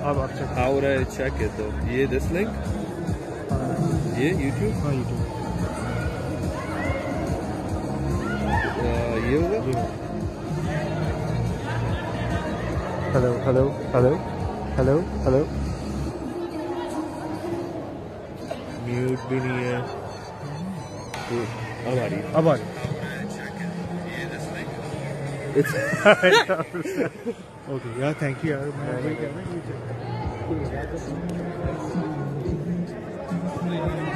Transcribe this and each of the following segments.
आप check. How would I check it though? ये this link? ये YouTube? हाँ YouTube. ये होगा? Hello, hello, hello, hello, hello. Mute भी नहीं है. अब आ रही है. अब आ रही. It's Okay, yeah, thank you यार. मैं वही कह रहा हूँ.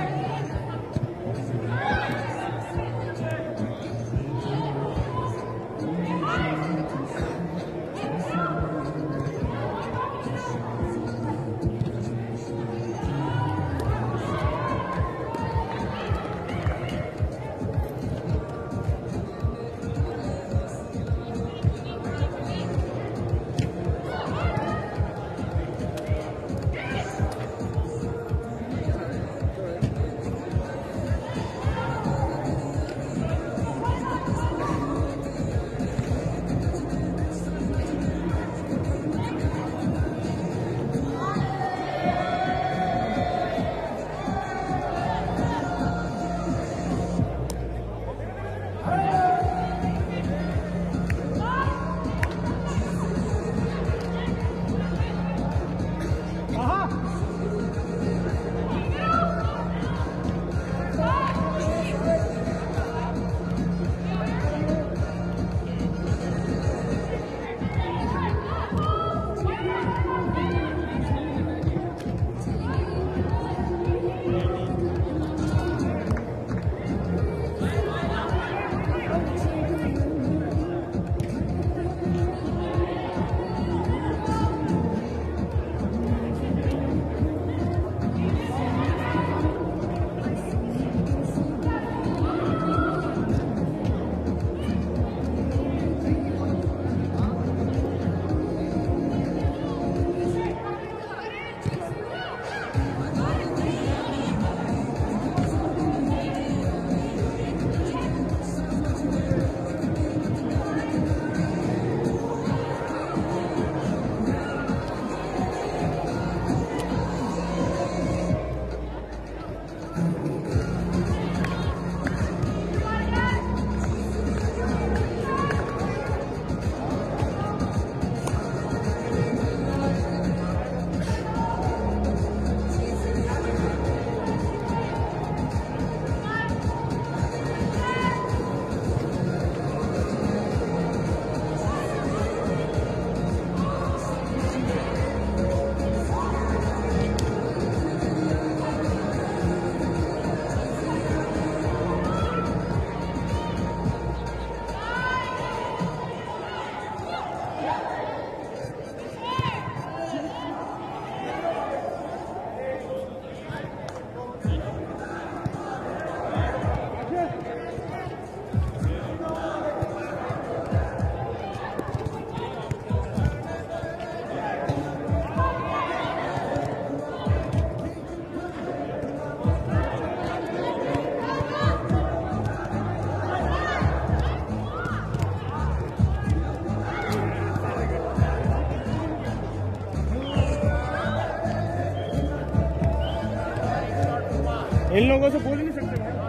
इन लोगों से बोल नहीं सकते भाई।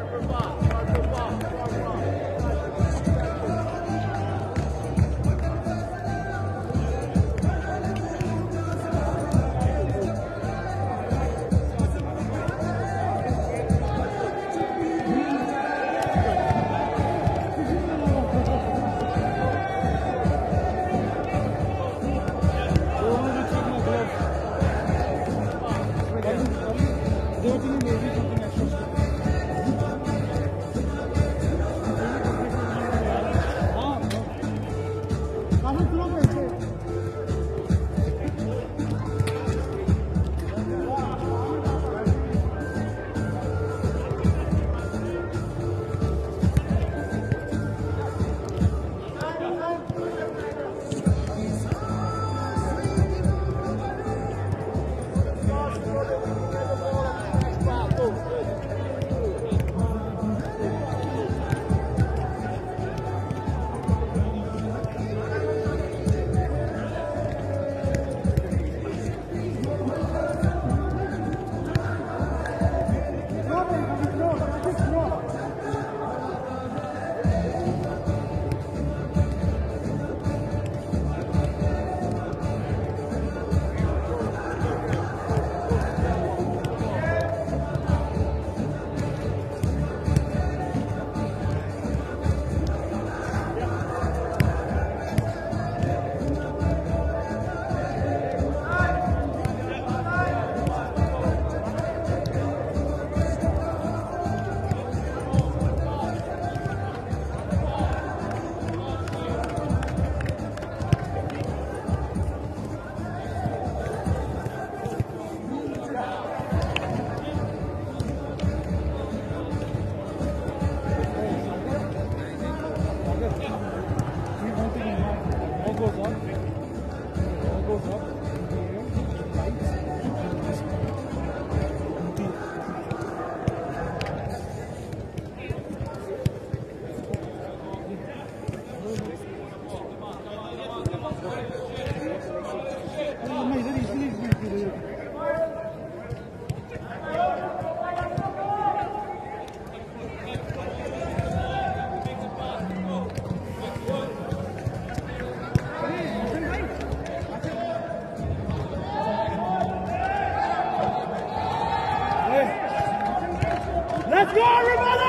Let's go, everybody!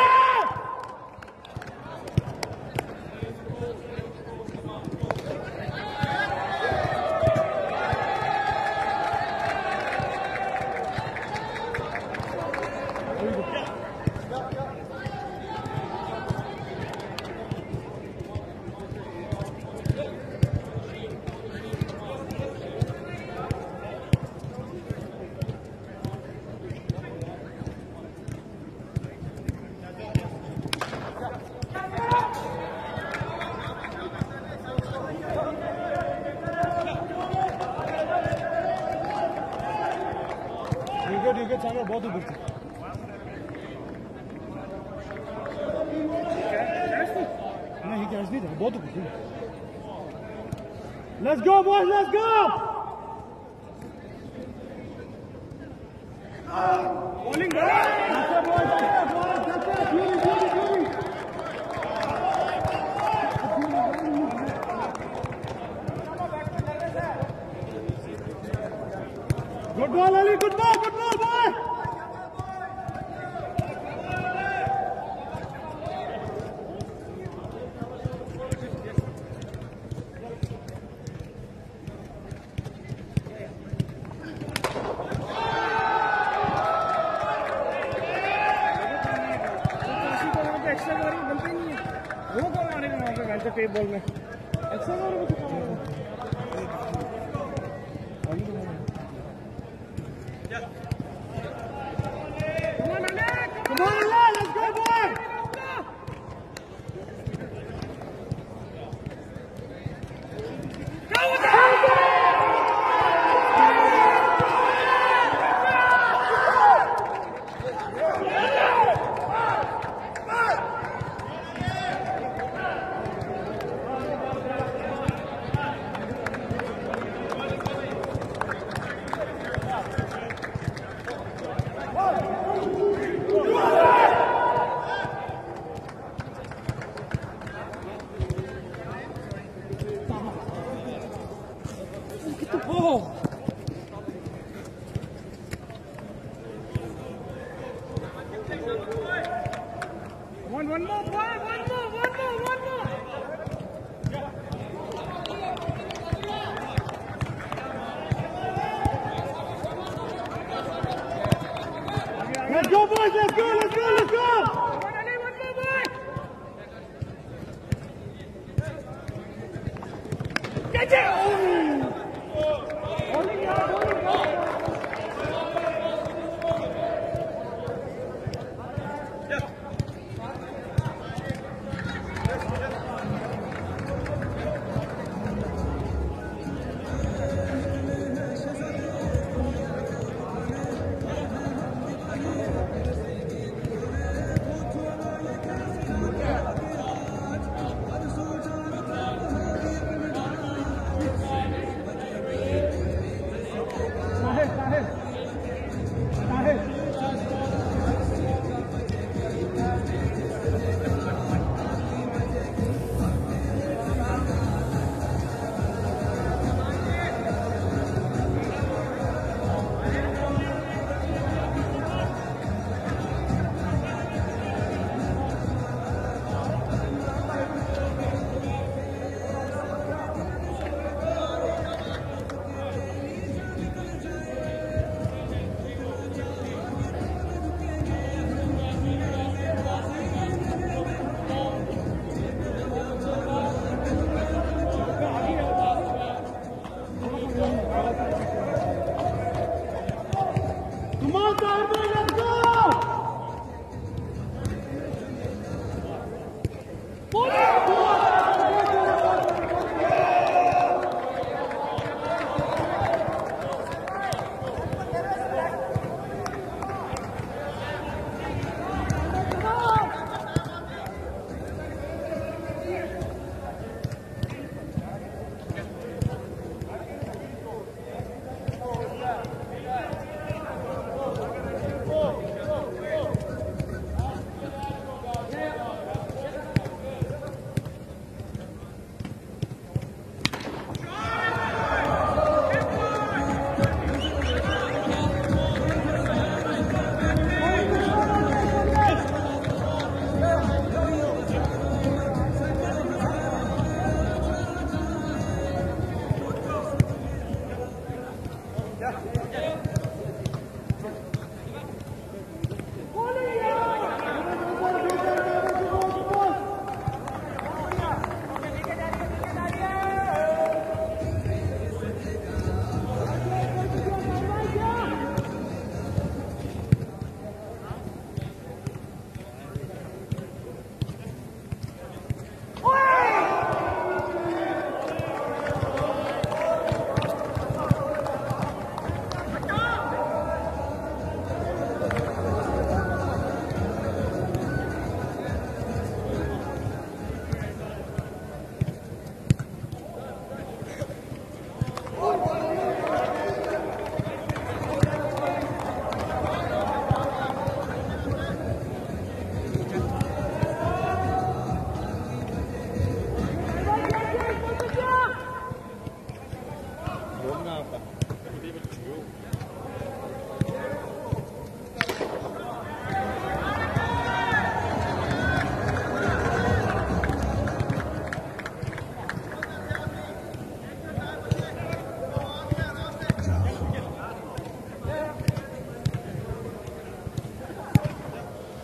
ठीक है चांगा बहुत ऊपर से नहीं कैच नहीं था बहुत ऊपर से let's go boys let's go bowling good ball Ali good ball boy extra cover बनते ही नहीं है वो कौन मारेगा वहाँ पे वैसे टेप बॉल में एक्स्ट्रा कवर को तो come on let's go boy go with it One more, boy, one more. Let's go, boys, let's go. One more, boy. Get it!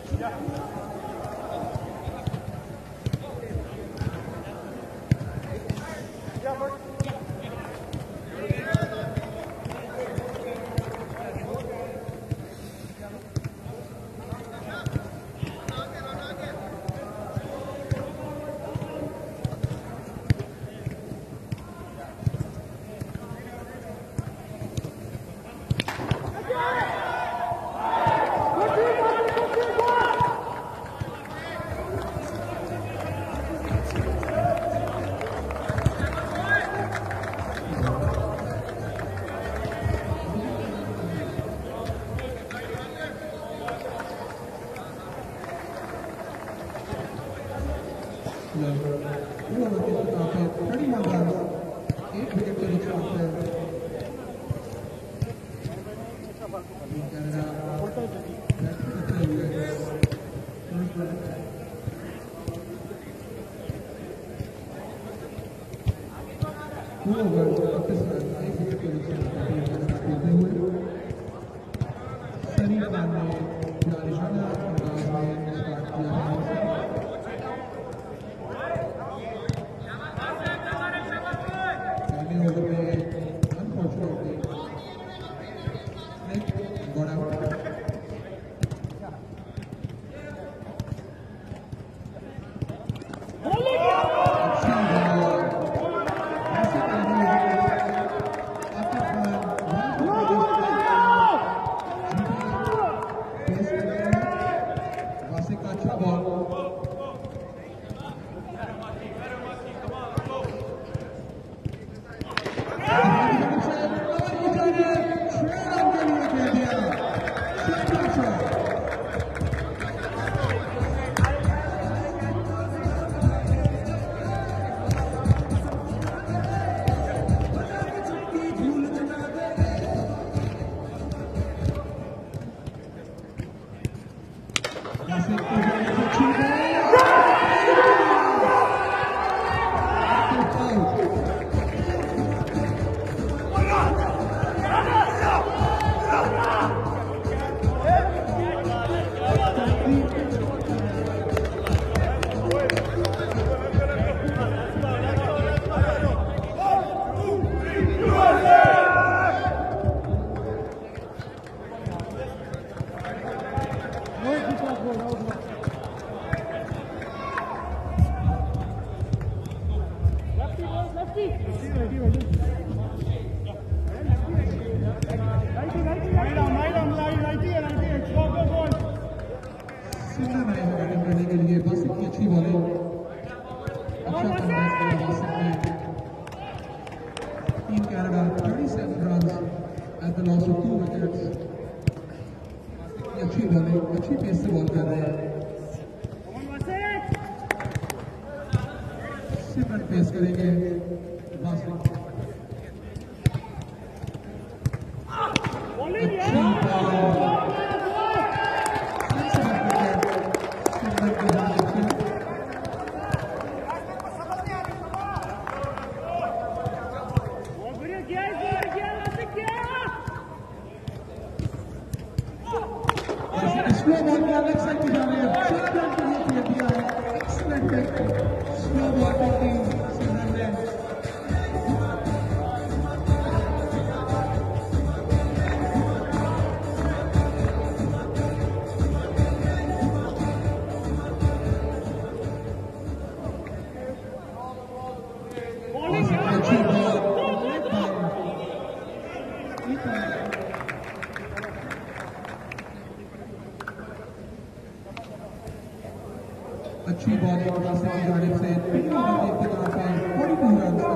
अच्छी बॉलिंग वासिफ की जानिब से पहले ओवर के इख्तिताम पे 42 रन का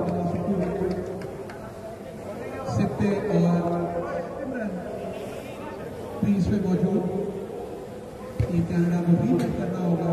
सिप्ते और क्रीज पे मौजूद टीम कनाडा को रीबैक करना होगा।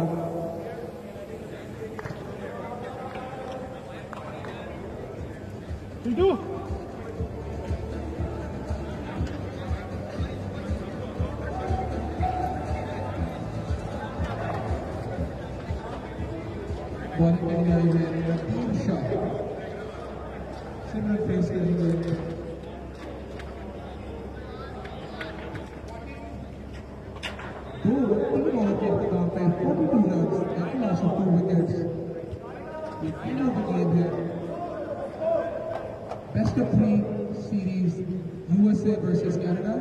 बॉलिंग के लिए आई है तीन शॉट सिमरन फेस करेंगे। दो तीन बॉल के इख्तिताम पे 42 runs at loss of 2 wickets. ये फाइनल की गेम है best of 3 series USA versus Canada.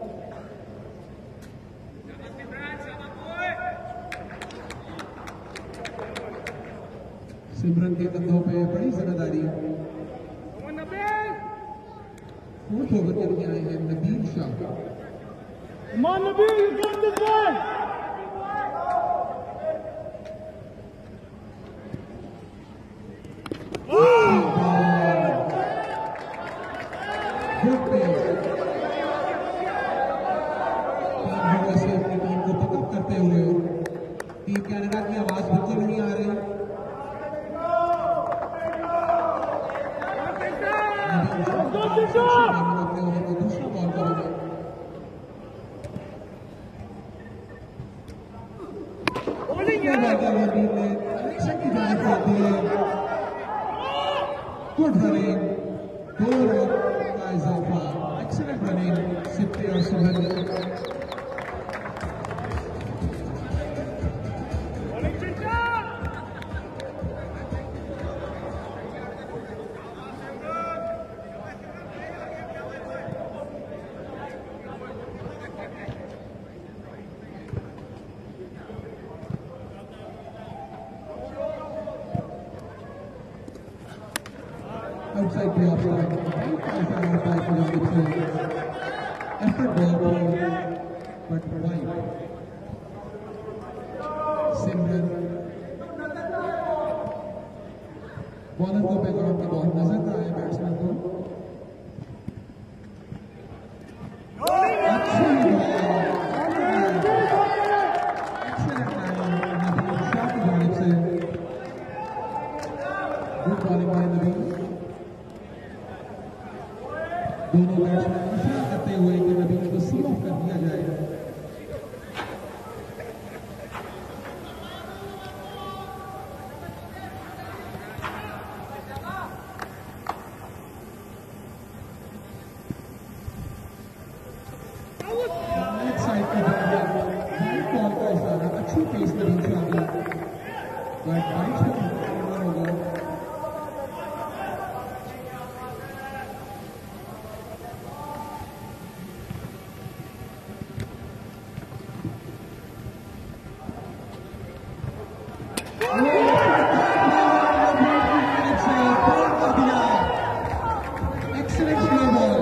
Simran के कंधों पे बड़ी जिम्मेदारी। फोर्थ ओवर के लिए आए हैं Nabeel Shah. Come on, Nabil, you got this one! Good pace. USA अपनी टीम को पिकअप करते हुए टीम कनाडा की आवाज बिल्कुल नहीं आ रही। दूसरा बॉल करेंगे। गुड रनिंग, 2 रन का इजाफा। एक्सीलेंट रनिंग सिप्पी और Suhail. Outside the offside, effort ball but wide. Simran bowler को बैकग्राउंड की बॉल नजर ना आए बैट्समैन को। Good bowling by Nabeel. दोनों बैट्समैन इशारा करते हुए कि नबील को सी ऑफ कर दिया जाए। लेफ्ट साइड की वाइट बॉल का इशारा, अच्छी पेस नबील शाह की, बट वाइट से होगा। Excellent slow ball.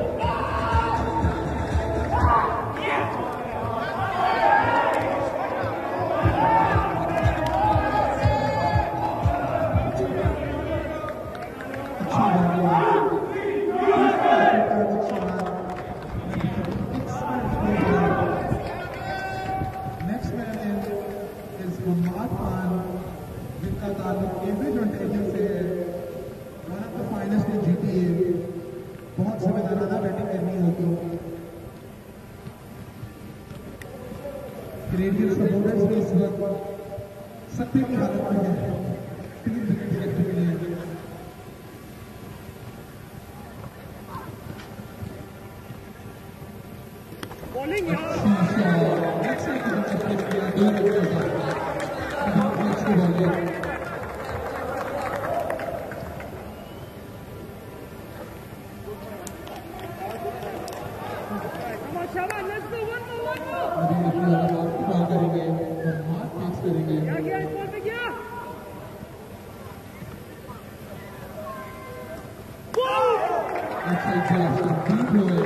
Next man is Markhor, जिनका ताल्लुक कैम्ब्रिज ऑन्टेरियो से है। One of the finest in GTA। बहुत जिम्मेदाराना बैटिंग करनी होगी। कैनेडियन सपोर्टर्स भी इस वक्त सत्ते की हालत में है 3 विकेट देखने के लिए। Bowling यार। नेक्स्ट साइड की तरफ प्लेस किया 2 रन का इजाफा। नेक्स्ट की bowling. Come on, Shaba, let's go, one more. अभी अपनी आवाज की बॉल करेंगे और हाथ पेस करेंगे। क्या इस बॉल पे क्या? Outside pass, deep हुए।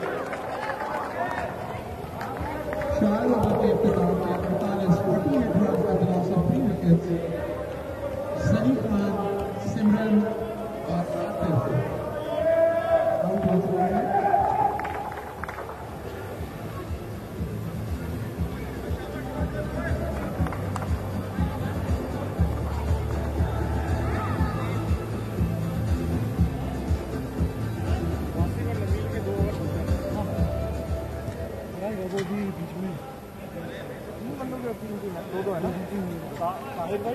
4 ओवर के इख्तिताम में 48 रन at the loss of 3 wickets. Sunny Khan, Simran और आतिफ आउट हो चुके हैं। वो भी बीच में दो है ना साहिर भाई।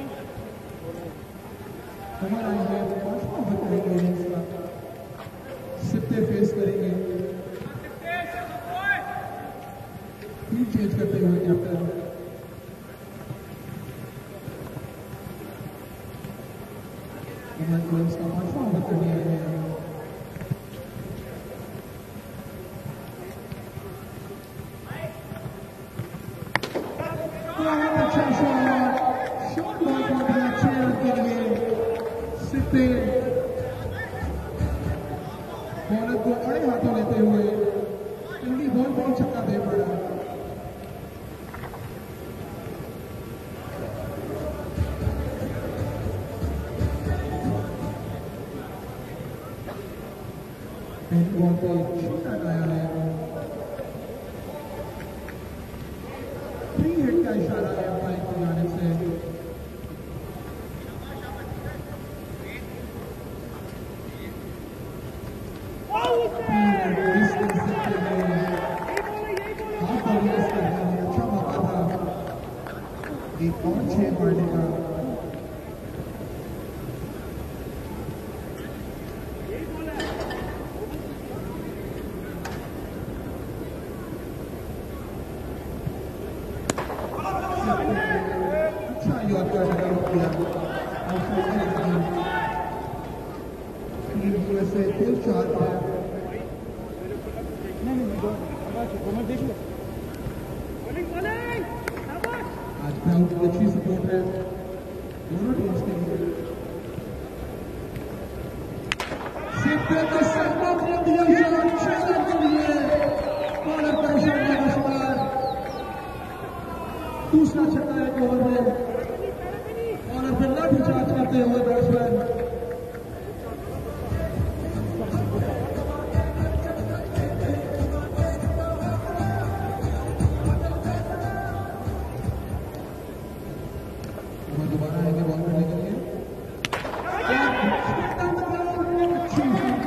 हमारा ये फर्स्ट ओवर करेंगे इनिंग्स का। सिप्ते फेस करेंगे। फील्ड चेंज करते हुए कैप्टन इवेंट्स का 5वां ओवर करने आए हैं। बहुत अच्छा शॉट बॉल को भी अच्छे रन के लिए सिद्धे बॉलर को अड़े हाथों लेते हुए पहली बॉल पर छक्का दे पड़ा। पहली बॉल पे छक्का लगाया है। फ्री हिट का इशारा है अंपायर की जानिब से। अच्छा मौका था एक और 6 मारने का। अच्छा यॉर्कर डेवलप किया से कुल 4 है। आज क्राउड की अच्छी सपोर्ट है दोनों टीम्स के लिए। सिद्धे के सरका कर दिया शॉट 6 रन के लिए। बॉलर परेशान है बशमार। दूसरा छक्का एक ओवर में बॉलर पर लाठीचार्ज करते हुए बैट्समैन। दोबारा आएंगे बॉल करने के लिए। अच्छी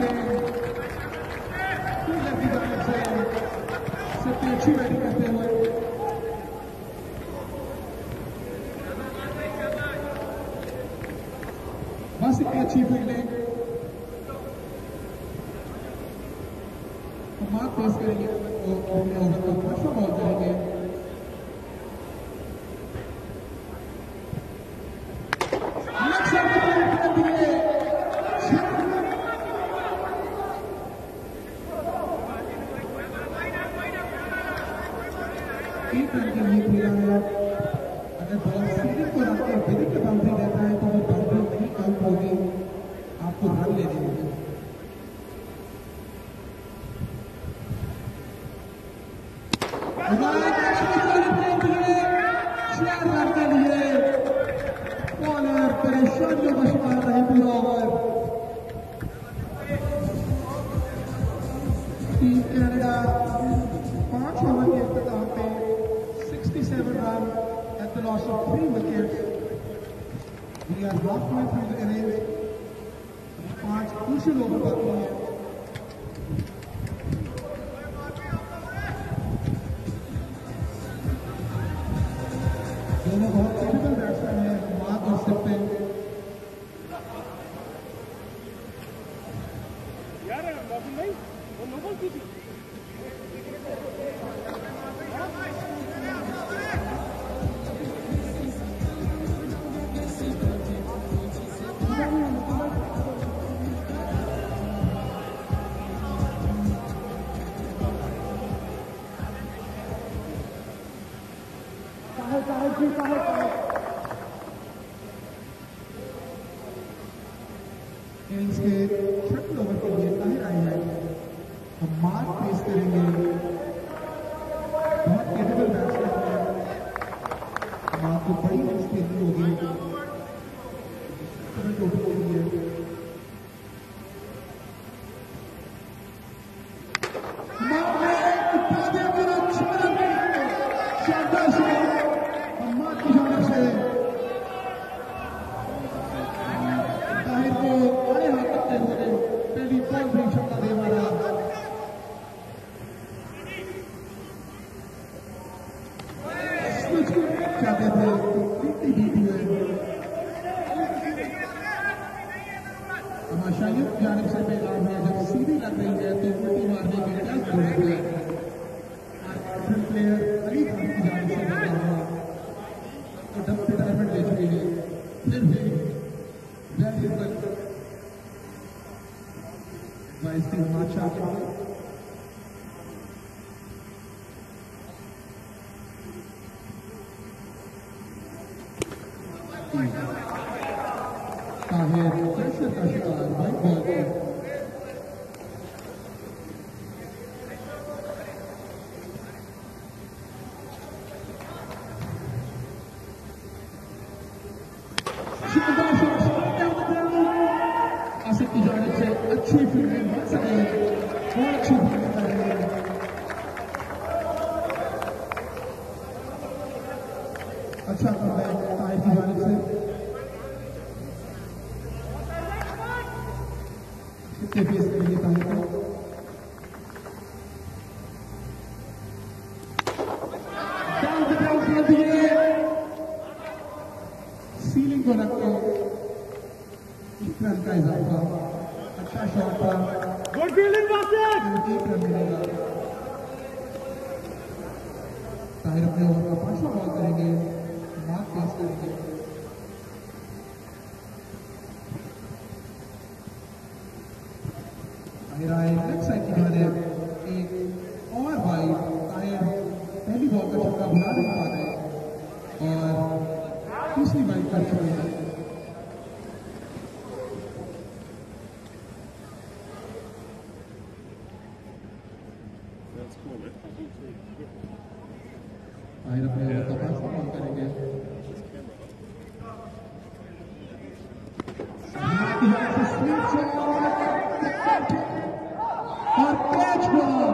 सबसे अच्छी बैटिंग करते हुए बस इतनी अच्छी फील्डिंग मार्क पेश करेंगे तो अपने ओवर का 5वां बॉल करेंगे। एक रन के लिए खेला है। अगर बॉल सीधे को रख कर विदित बाउंड्री देता है तो वो बाउंड्री नहीं काउंट होगी, आपको रन लेने होंगे। बॉलर परेशानियों का शिकार रहे पूरा ओवर। टीम कनाडा 5 ओवर के इख्तिताम पे 67 run at the loss of 3 wickets. We are halfway through the innings. 5 crucial over बाकी हैं। दोनों बहुत कैपेबल बैट्समैन हैं, मार्क और सिद्धे। यार बाबू भाई वो नोबल की थी। इनिंग्स के 6वें ओवर के लिए ताहिर आए हैं। हम मार्क पेश करेंगे। बहुत कैपेबल बैट्समैन है। मार्क को बड़ी इनिंग्स खेलनी होगी टोटल के लिए। चाहते थे कंप्लीटली बीट हुए। हमाशाइयों की जानिब से पैगाम है जब सीधी लग रही है तो उल्टी मारने की क्या जरूरत है। प्लेयर अली खान की जानिब से पैगाम है तो डब रिटायरमेंट ले चुके हैं फिर भी ताहिर प्रेशर का शिकार व्हाइट बॉल को आसिफ की जानिब से अच्छी फील्डिंग बन सके बहुत अच्छी फील्डिंग कर रहे हैं अच्छा कमबैक ताहिर की जानिब से कितने फेस करेंगे ताहिर को डाउन द ग्राउंड कर दिए सीलिंग को रखो एक रन का इजाफा अच्छा शॉट था गुड फील्डिंग बास्केट 1 रन मिलेगा ताहिर अपने ओवर का 5वां बॉल करेंगे मार्क फेस करेंगे ताहिर आए लेफ्ट साइड की जानिब एक और वाइड ताहिर पहली बॉल का छक्का बुला नहीं पा रहे और दूसरी वाइड कर चुके हैं ताहिर अपने ओवर का 5वां बॉल करेंगे और कैच बॉल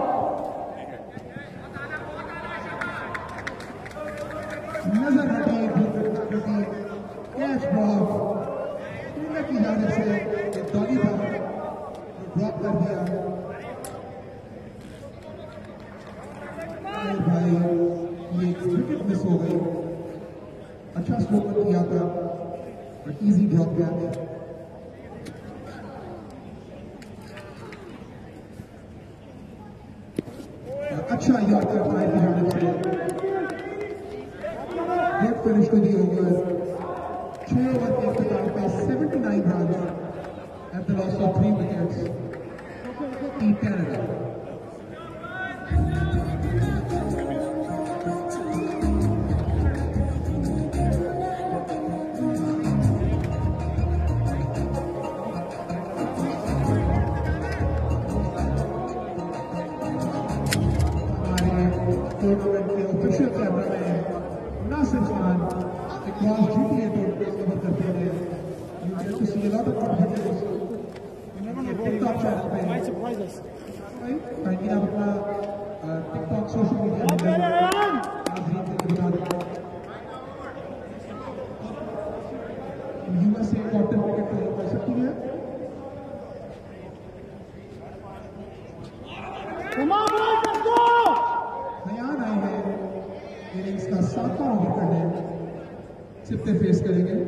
नजर हटी कैच बॉल की जानिब से डॉली था ड्रॉप कर दिया भाई ये विकेट मिस हो गई अच्छा स्लोगन किया था बट इजी ड्रॉप कैच अच्छा यॉर्कर ताहिर की जानिब से good finish to the over 6 over के इख्तिताम पे 79 run at the loss of 3 wickets team Canada tournament के ऑफिशियल कैमरा में Nasir Khan across GTA tournament cover करते हैं you get to see a lot of good videos TikTok channel पे ताकि आप अपना TikTok सोशल मीडिया में नाज़रीन को दिखा दें USA कॉटन विकेट फॉलो कर सकती है नयान आए हैं इनिंग्स का 7वां ओवर करने सिप्ते फेस करेंगे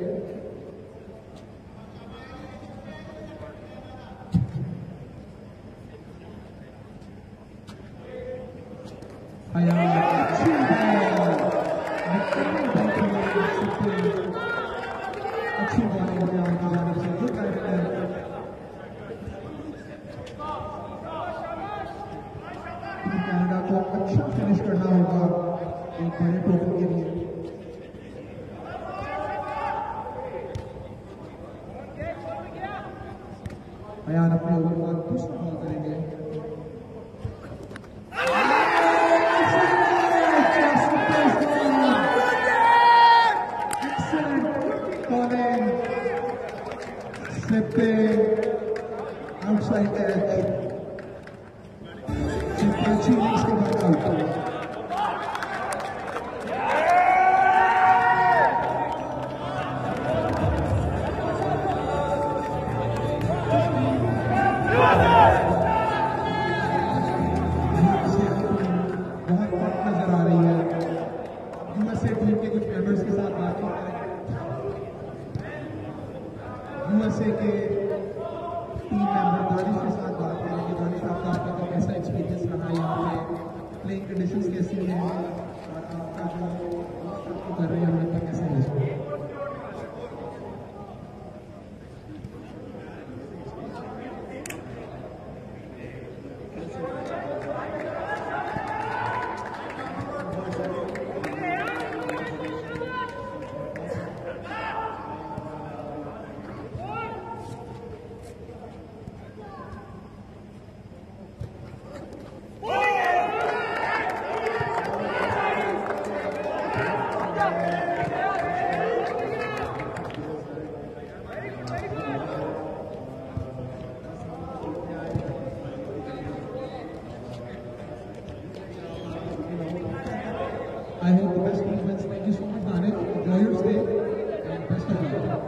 अच्छी बॉलिंग की जानिब से गुड राइडिंग कनाडा को अच्छा फिनिश करना होगा एक बड़े टोटल के लिए अयान अपने ओवर का दूसरा बॉल करेंगे आउटसाइड एज अच्छी इनिंग्स के बाद आउट बहुत कम नजर आ रही है यूएसए टीम के कुछ मेंबर्स के साथ बातचीत करें यूएसए के टीम मेंबर दानिश के साथ बात करेंगे दानिश आपका कैसा एक्सपीरियंस रहा यहाँ पे प्लेइंग कंडीशंस कैसी हैं और आपका जो कर रहे हैं उनका कैसा है I hope the best team wins. Thank you so much, Daniel. Enjoy your stay and best of luck.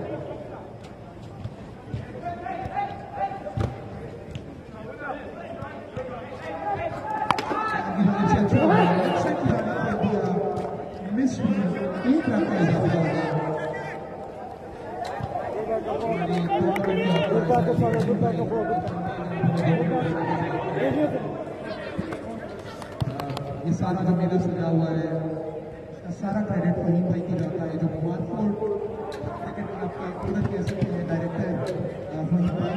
ये सारा जो मेला सजा हुआ है इसका सारा क्रेडिट फहीम भाई को जाता है जो मार्खोर क्रिकेट क्लब के पूरे कैसे हैं डायरेक्टर फहीम भाई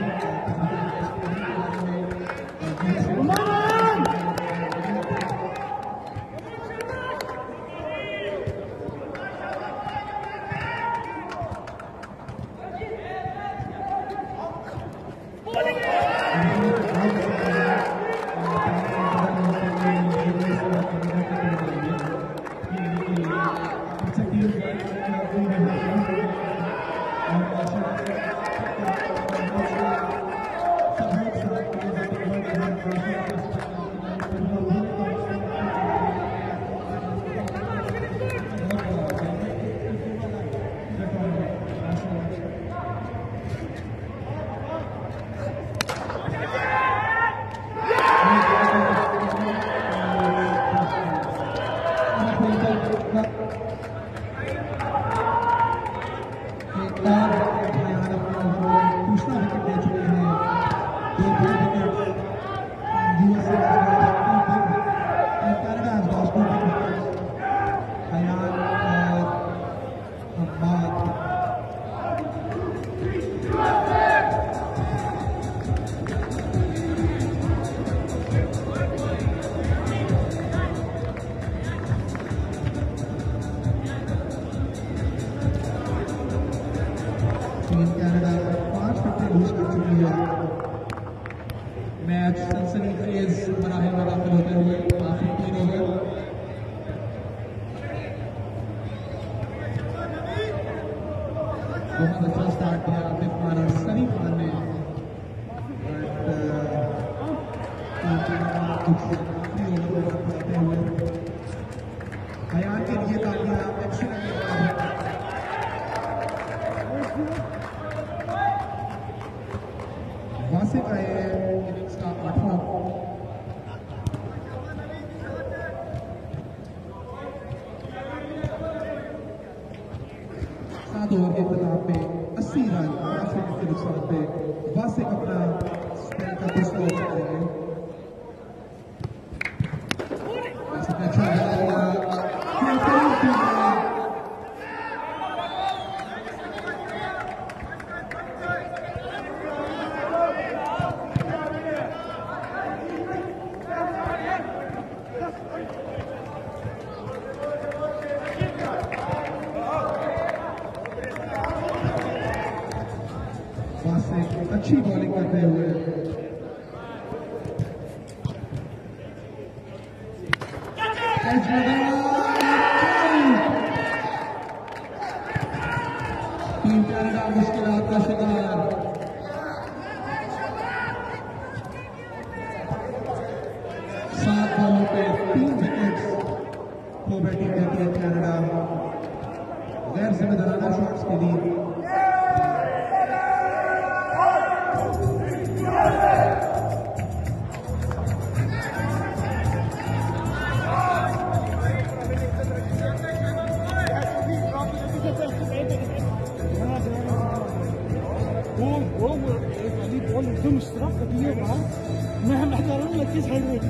मैच सनसनीखेज मराहिल में दाखिल होते हुए काफी 3 ओवर बहुत अच्छा स्टार्ट किया आतिफ खान और सनी खान ने आखिरी ओवर में करते हुए बयान के लिए तालियां वासिफ आए इनिंग्स का 8वां 7 ओवर के खिलाफ में 80 रन 8 विकेट के नुकसान पे वासिफ अपना स्पेल का दूसरा ओवर करेंगे। अच्छा अच्छी बॉलिंग करते हुए टीम कनाडा मुश्किलात का शिकार। 7 बॉलों पे 3 विकेट्स को बैटिंग करती है कनाडा गैर जिम्मेदाराना शॉट्स के लिए। बॉल एकदम इस तरफ कटी है बाहर मैं कह रहा हूँ लकी साइड में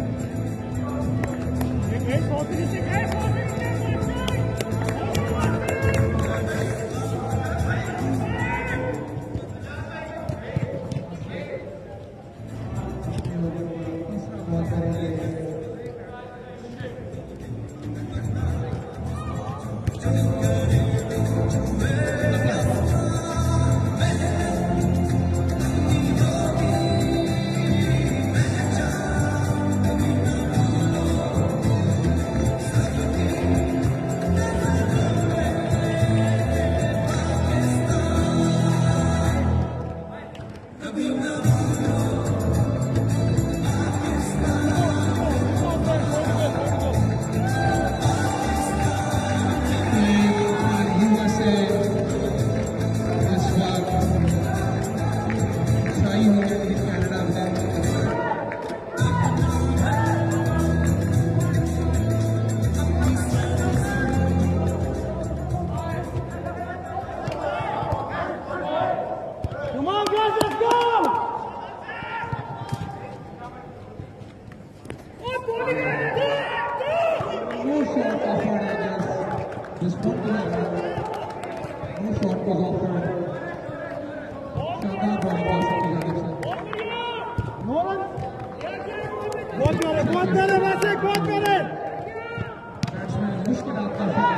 This one no shot was offered. Shandar bowling by Sachin Anderson. No run. बहुत करे वैसे बहुत करे. Batsman मुश्किलात का शिकार.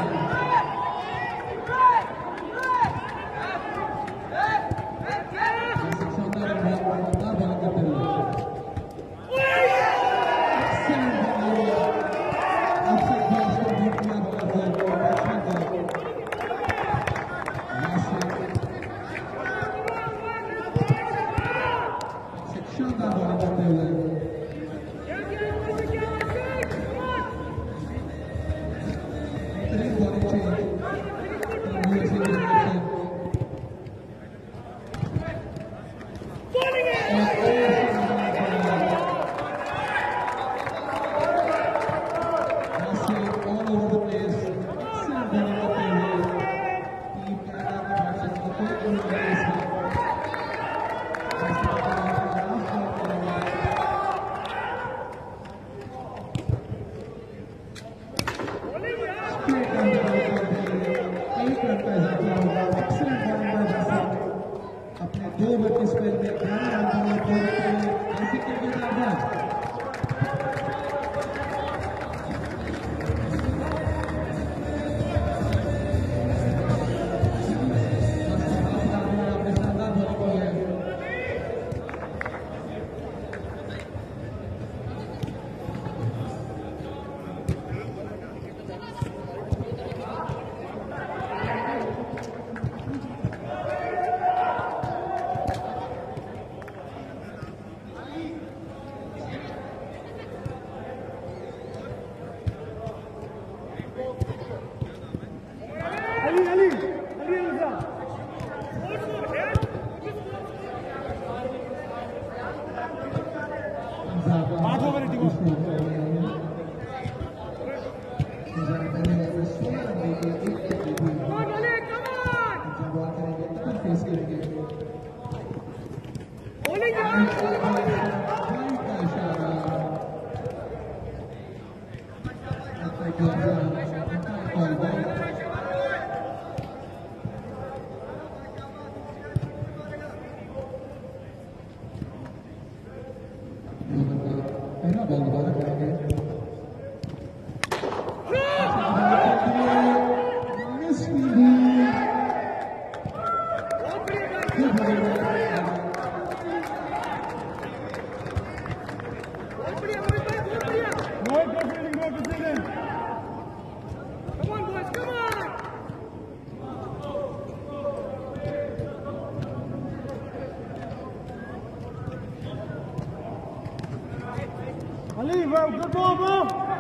Shandar bowling करते हुए. Excellent bowling. Upset ball को beat किया bowler को. Batsman को. Shandar bowling करते हुए. अपने 2 ओवर के स्पेल में 11 रन बनाए ऐसे करके पहला बॉल दोबारा करेंगे Ali, bro, good ball, bro.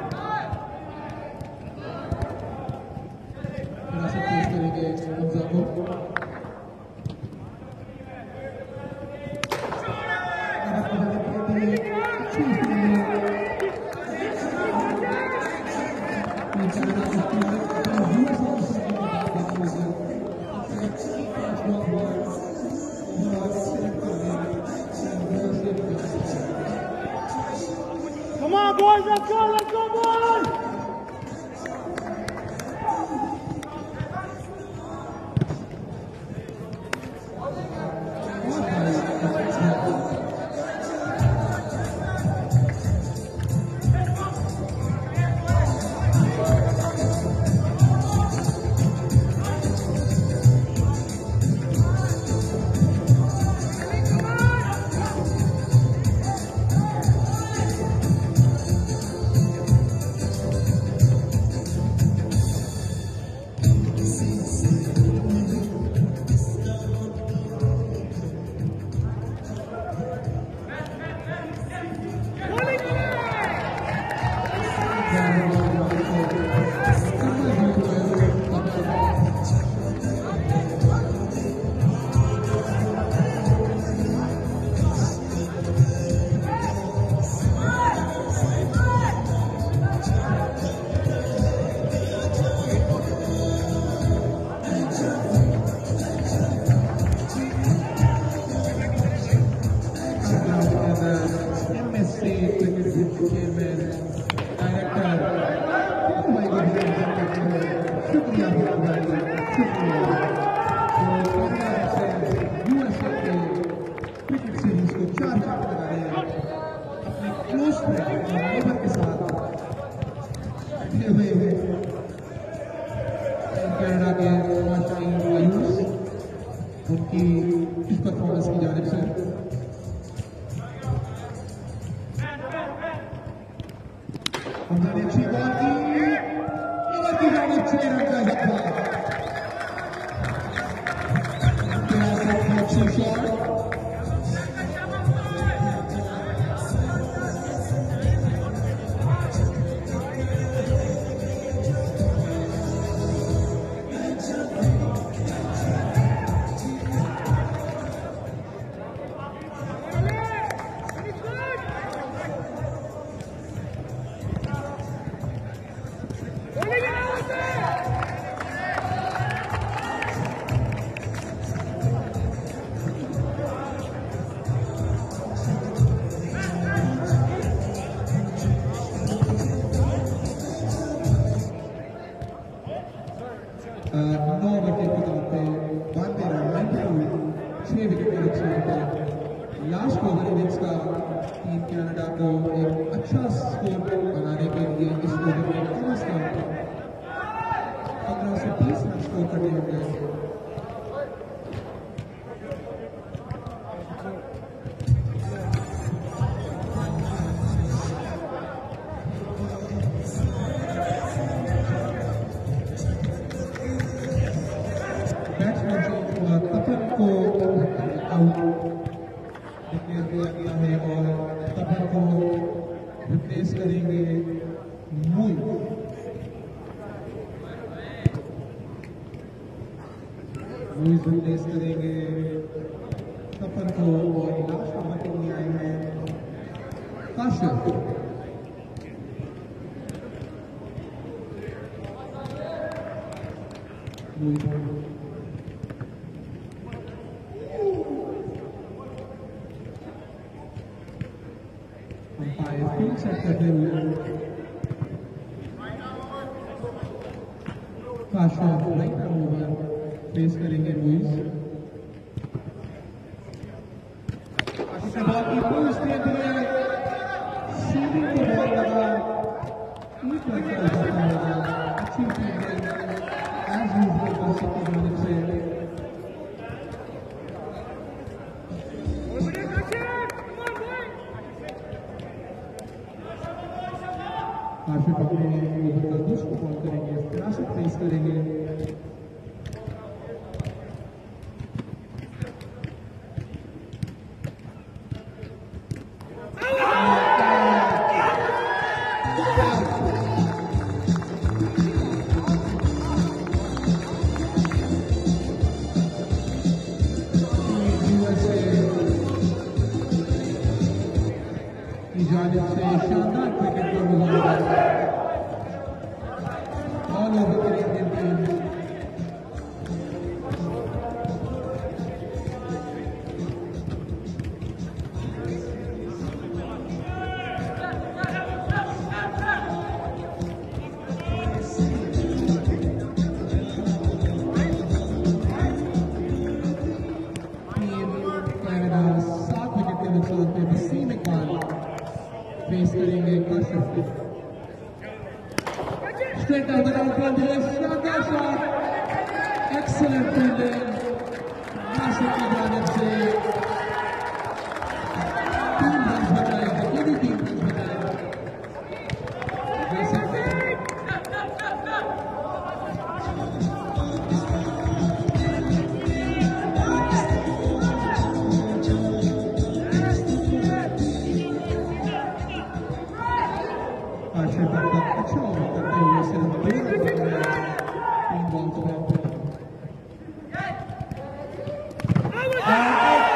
Come on, boys, let's go, boys! USA के क्रिकेट सीरीज को 4 मैच लगा रहे हैं अपने क्लोज फ्रेंड और नेबर के साथ बैठे हुए हैं कनाडा के वायुस उनकी इस परफॉर्मेंस की जानिब से हमने अच्छी बॉल की ओवर की जानिब 6 रन का हिस्सा अच्छी शॉट लास्ट ओवर इनिंग्स का टीम कनाडा को एक अच्छा स्कोर बनाने के लिए इस ओवर में कम से कम 15 से 20 रन स्कोर करने होंगे बैट्समैन तपन को आउट डिक्लेयर किया गया है और तपन को रिप्लेस करेंगे मुई रिप्लेस करेंगे तपन को और लास्ट ओवर के लिए आए हैं काशिफ फील्ड सेट करते हुए Kashif right arm over face करेंगे मुइज काशिफ बॉल की पुश दे दिए सीधी को बॉल लगा एक रन का इजाफा होगा अच्छी फील्डिंग एज यूजुअल काशिफ की जानिब से काशिफ अपने ओवर का दूसरा बॉल करेंगे फिरासत फेस करेंगे जानिब से शानदार क्रिकेट का मुजाहरा all over the Indian team Canada 7 wicket के नुकसान पे वसीम इकबाल फेस करेंगे Kashif straight out the round शानदार शॉट एक्सीलेंट फील्डिंग काशिफ की जानिब से 3 रन बनाए ये भी 3 रन बनाए काशिफ अच्छा ओवर करते हुए सिर्फ 2 रन बनाए 3 बॉल्स पे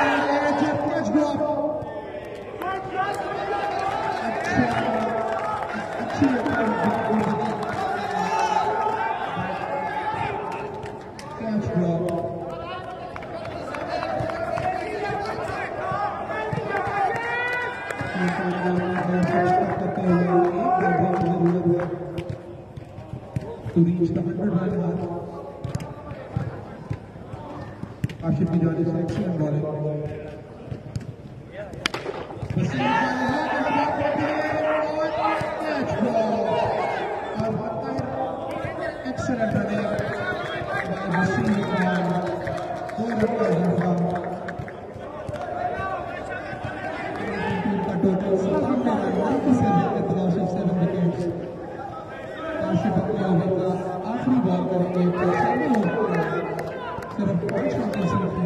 आशिफ की जानिब से excellent bowling excellent running by Bashir Khan. 2 run का इजाफा. Team का total 97 at the loss of 7 wickets. Ashif अपने ओवर का आखिरी बॉल करेंगे तो सिर्फ 5 रन की सिर्फ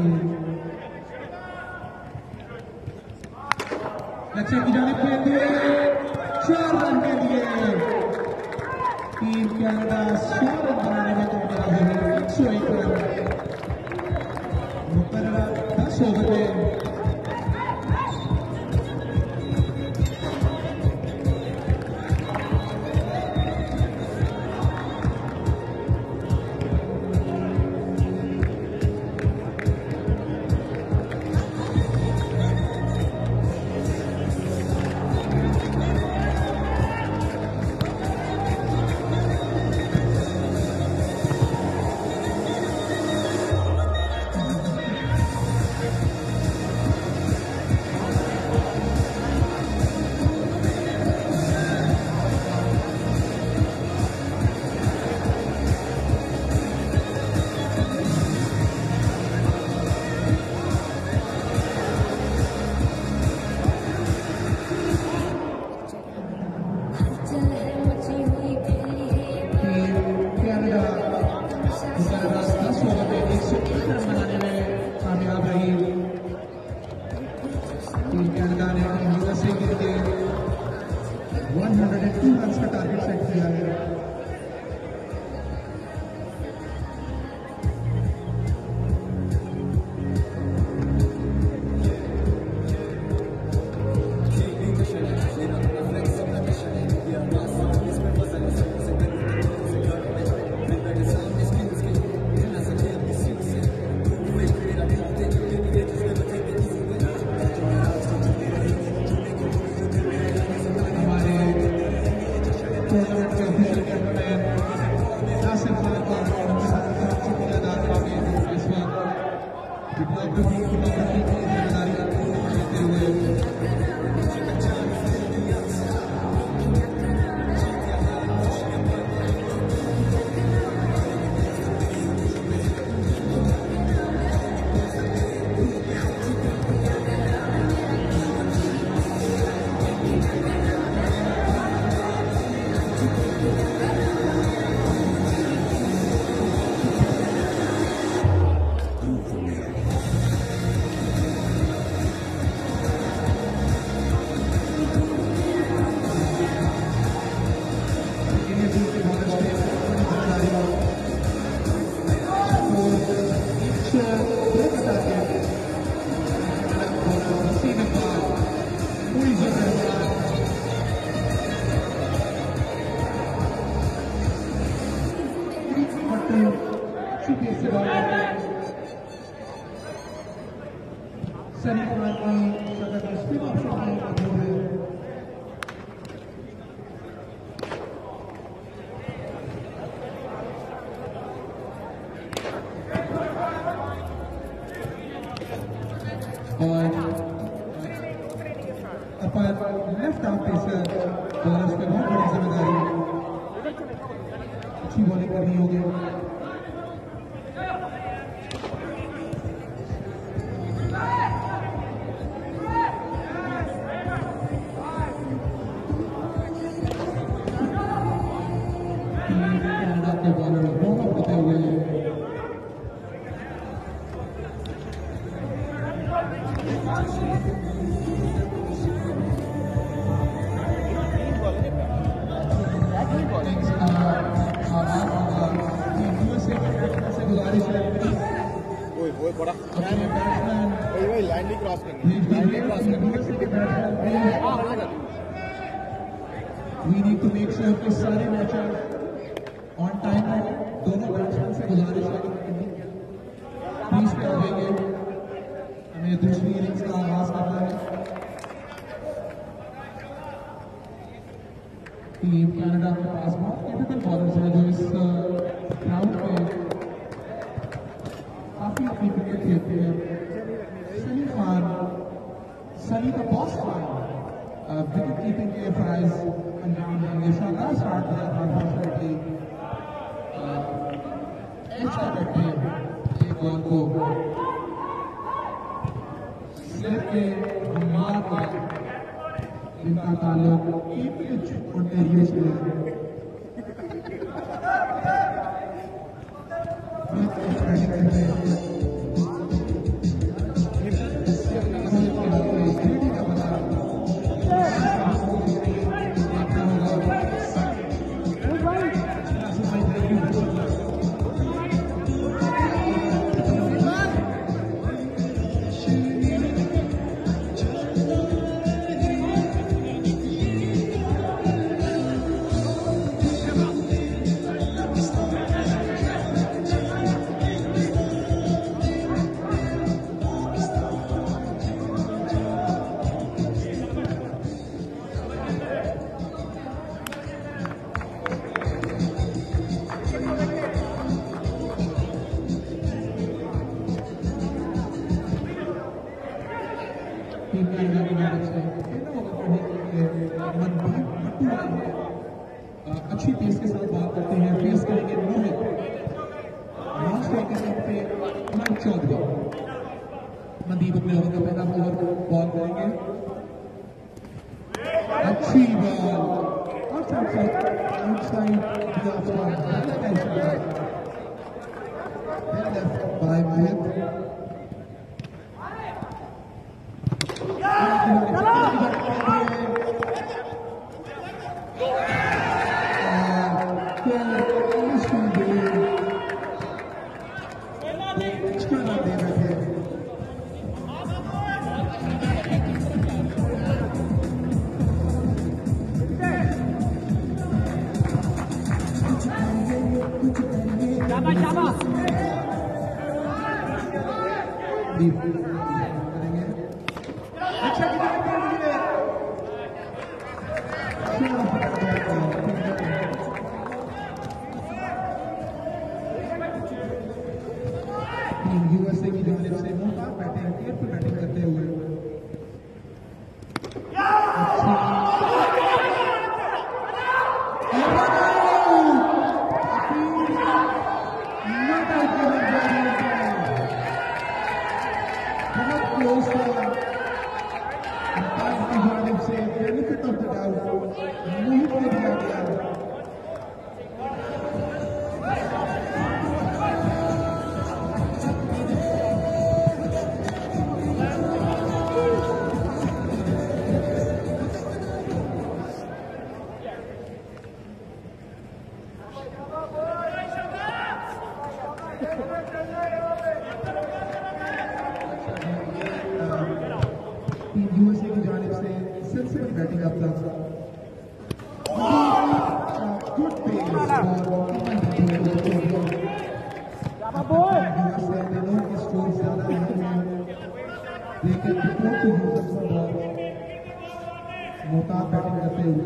लक्ष्य की जानिब के लिए 4 रन के लिए टीम कनाडा 100 रन बनाने में कामयाब हुई. 101 रन मुकर्रर 10 ओवर में. We need to make sure कि सारे मैचेस ऑन टाइम हो. दोनों बैट्समैन से गुजारिश है कि प्लीज कर देंगे. हमें दूसरी इनिंग्स का आगाज करना है. टीम कनाडा के पास बहुत कैपिटल बॉलर्स हैं जो इस ग्राउंड पे काफी अपनी विकेट खेलते हैं। सनी खान, सनी का बॉस खान विकेट कीपिंग के फराइज अंजाम देंगे। शानदार स्टार्ट किया था अनफॉर्चुनेटली एज का बैठे एक बॉल को स्लिप के मार जिनका ताल्लुक पिच और एरिया से है। अच्छी पेस के साथ बात करते हैं। फेस करेंगे मोहित, लास्ट विकेट पे मयंक चौधरी। मनदीप अपने ओवर का पहला ओवर बॉल करेंगे। अच्छी ball outside by Mohit. USA की जानिब से मोटा बैटिंग केयरफुल बैटिंग करते हुए बहुत क्लोज था। अंपायर की जानिब से benefit of the doubt Mohit को दिया गया। यूएसए की जानिब से सेंसिबल बैटिंग अब तक गुड पेस यूएसए दिनों की स्कोर ज्यादा नहीं है लेकिन बिफोर टू यूजर्स का बॉल मोटा बैटिंग करते हुए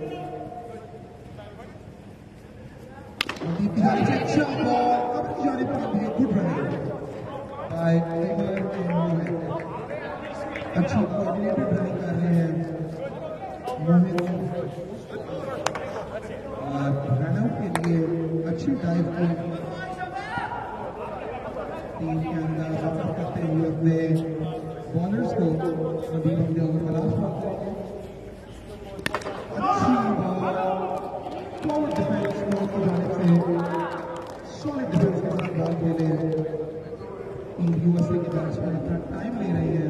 मनदीप की जानिब से अच्छा बॉल अपनी जानिब पर गुड रनिंग बाय अच्छी कोऑर्डिनेटेड रनिंग कर रहे हैं मोहित। रन आउट के लिए अच्छी डाइव की टीम के अंदर सफर करते हुए अपने बॉलर्स को मनदीप अपने ओवर का लास्ट बॉल करेंगे। अच्छी बॉल फॉरवर्ड डिफेंस की जानिब से सॉलिड डिफेंस के साथ बॉल खेले टीम यूएसए की बैट्समैन अपना टाइम ले रही है।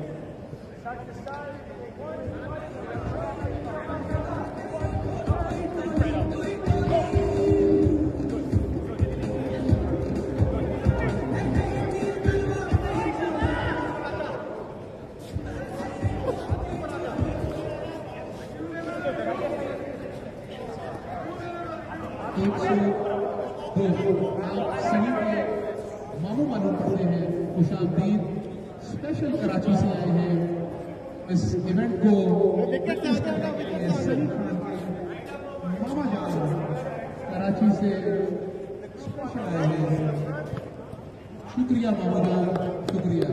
सनी के मामू मालूम करते हैं खुशामदीद स्पेशल कराची से आए हैं इस इवेंट को विटनेस करने के लिए। सनी खान के मामा जान कराची से स्पेशल आए हैं। शुक्रिया मामूदा, शुक्रिया।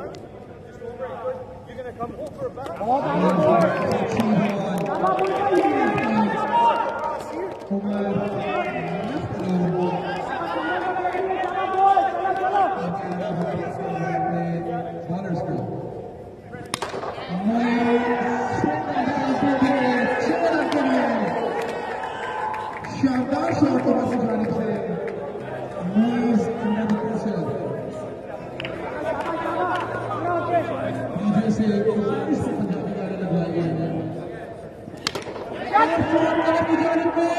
शानदार शॉट की जानिब से Moiz under the pressure DJ से पंजाबी गाने लगवाए गए हैं की जानिब में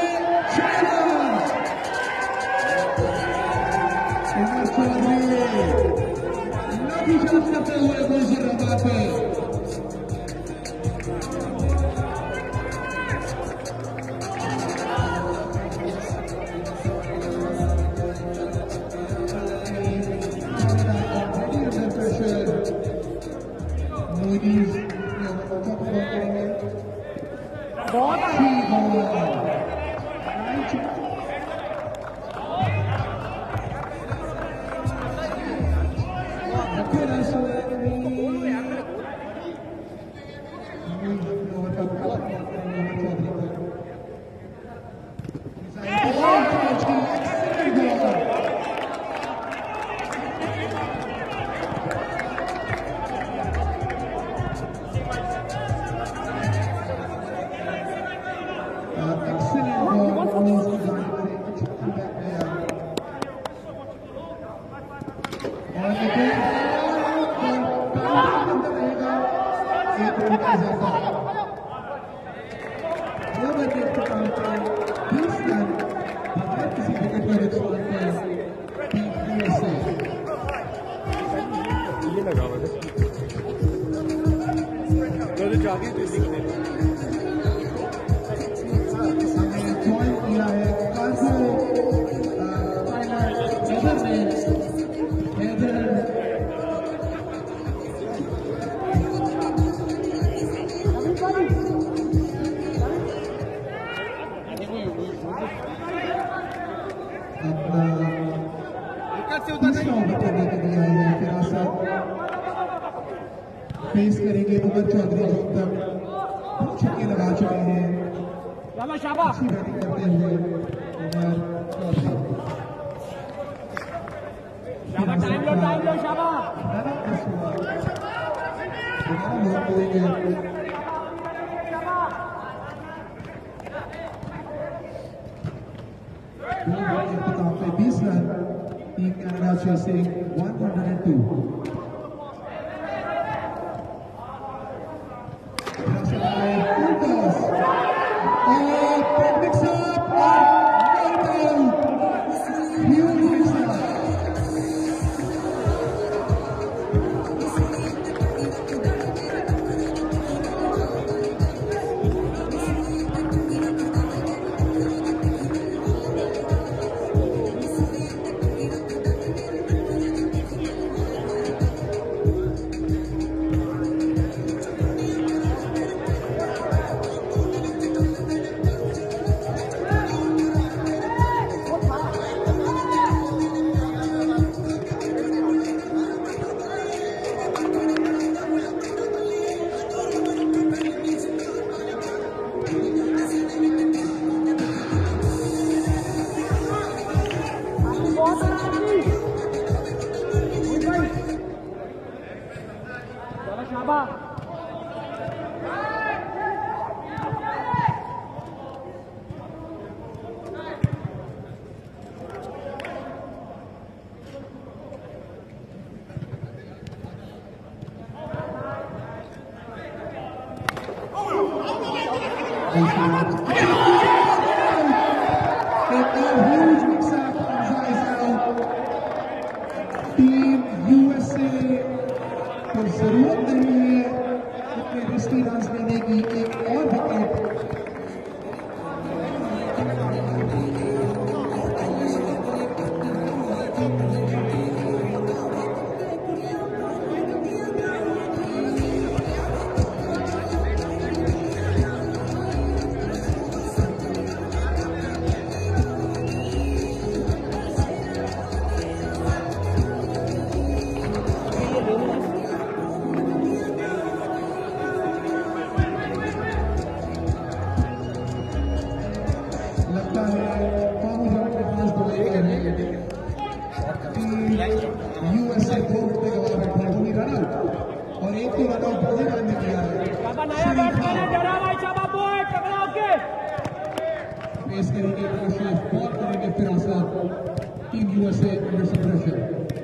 उमर चौधरी लाठी चार्ज करते हुए गुलशन रबात पे फेस करेंगे उमर चौधरी जो तक छक्के लगा चुके हैं अच्छी बैटिंग करते हुए उमर चौधरी इख्तिताम पे 20 run team Canada chasing 102 USA 2 wicket गवा बैठे हैं, वो भी रन आउट और एक तो रन आउट बॉलिंग ने किया है। फेस करेंगे प्रेशर, बॉल करेंगे Firasat, team USA under some pressure.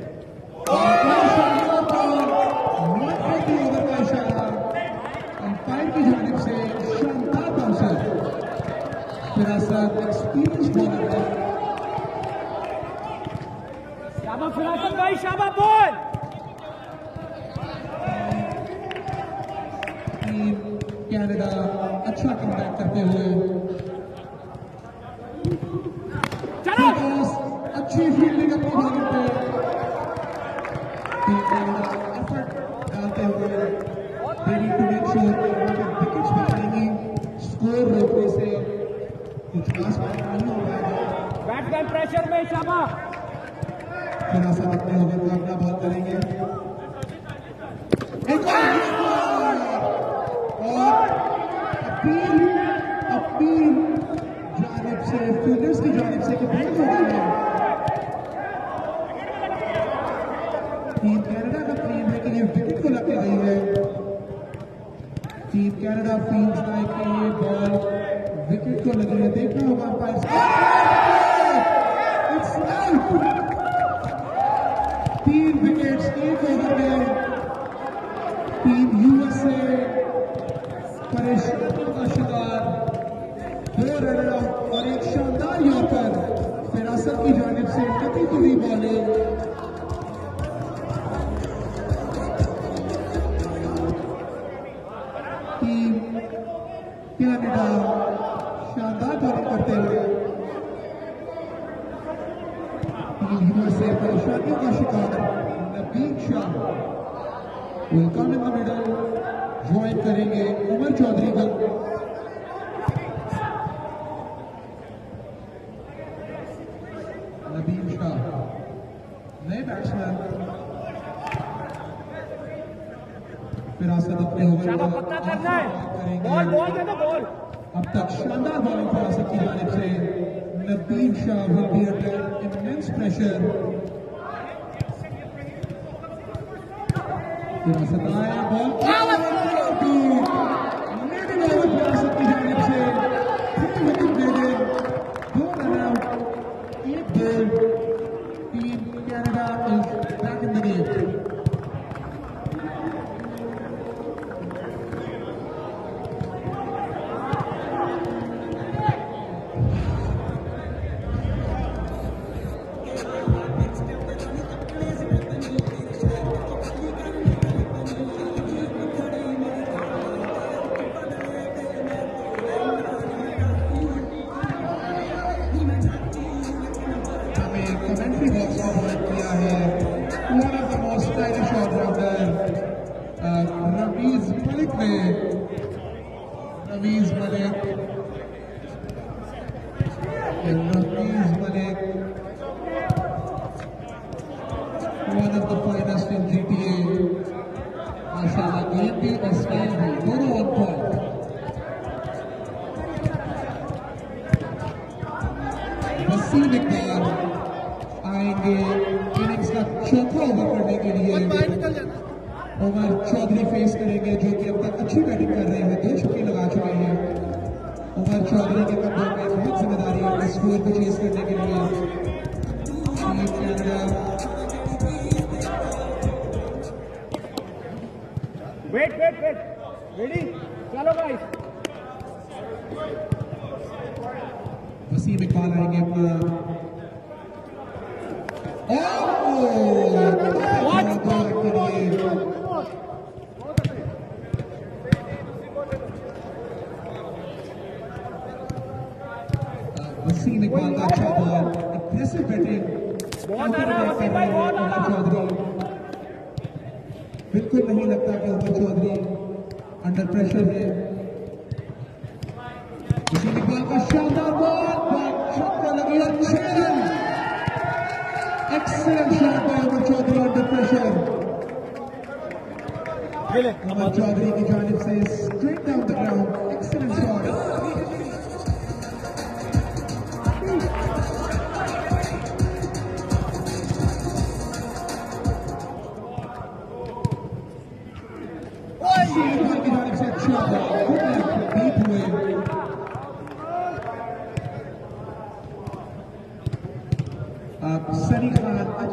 Umpire की जानिब से शानदार बाउंसर, फिरासत एक्सपीरियंस बॉलर है। शाबाश फिरासत भाई, शाबाश बॉल। टीम कनाडा अच्छा कमबैक करते हुए, अच्छी फील्डिंग अपनी बॉलिंग पे, टीम कनाडा एफर्ट डालते हुए they need to make sure कि विकेट्स पे आएंगी, स्कोर रोकने से कुछ खास फायदा नहीं हो पाएगा। बैट्समैन प्रेशर में, शाबाश। फिरासत अपने ओवर को अपना बॉल करेंगे, एक और अपील जानिब से, फील्डर्स की जानिब से कि बॉल हो गई है। टीम कनाडा का क्लेम है कि ये विकेट को लग गई है। टीम कनाडा फील्स लाइक कि ये बॉल विकेट को लगी है। देखना होगा अंपायर, इट्स आउट। 3 विकेट्स एक ओवर में। टीम यूएसए परेशानियों का शिकार, 2 रन आउट और एक शानदार यॉर्कर फिरासत की जानिब से कटी हुई बॉलिंग। टीम कनाडा शानदार बॉलिंग करते हुए, टीम यूएसए परेशानियों का शिकार। Nabeel Shah will come in the middle, join करेंगे उमर चौधरी को। नबील शाह नए बैट्समैन, फिरासत अपने ओवर को करेंगे। अब तक शानदार बॉलिंग फिरासत की जानिब से। Nabeel Shah will be under immense pressure। Firasat आया, बॉल मिडिल ओवर फिरासत की जानिब से 3 विकेट दे गए, 2 run out, 1 ball. Team Canada is back in the game. Commentary box में बात किया है one of the most stylish allrounder Rameez Malik ने। Rameez Malik one of the finest in GTA. माशाल्लाह गेम भी और स्टाइल भी दोनों ऑन पॉइंट। वसीम इकबाल आएंगे इनिंग्स का चौथा ओवर करने के लिए। उमर चौधरी फेस करेंगे जो कि अब तक अच्छी बैटिंग कर रहे हैं, 2 छक्के लगा चुके हैं। उमर चौधरी के कंधों में बहुत जिम्मेदारी है स्कोर को चेस करने के लिए। टीम कनाडा वेट रेडी, चलो गाइस। वसीम इकबाल आएंगे अपना वसीम इकबाल का अच्छा बॉल, इंप्रेसिव बैटिंग। चौधरी बिल्कुल नहीं लगता कि उमर चौधरी अंडर प्रेशर है। वसीम इकबाल का शानदार बॉल, छक्का लगी, अच्छे run, excellent shot by Umar Chaudhary under pressure. Umar Chaudhary की जानिब से straight down the ground, excellent shot.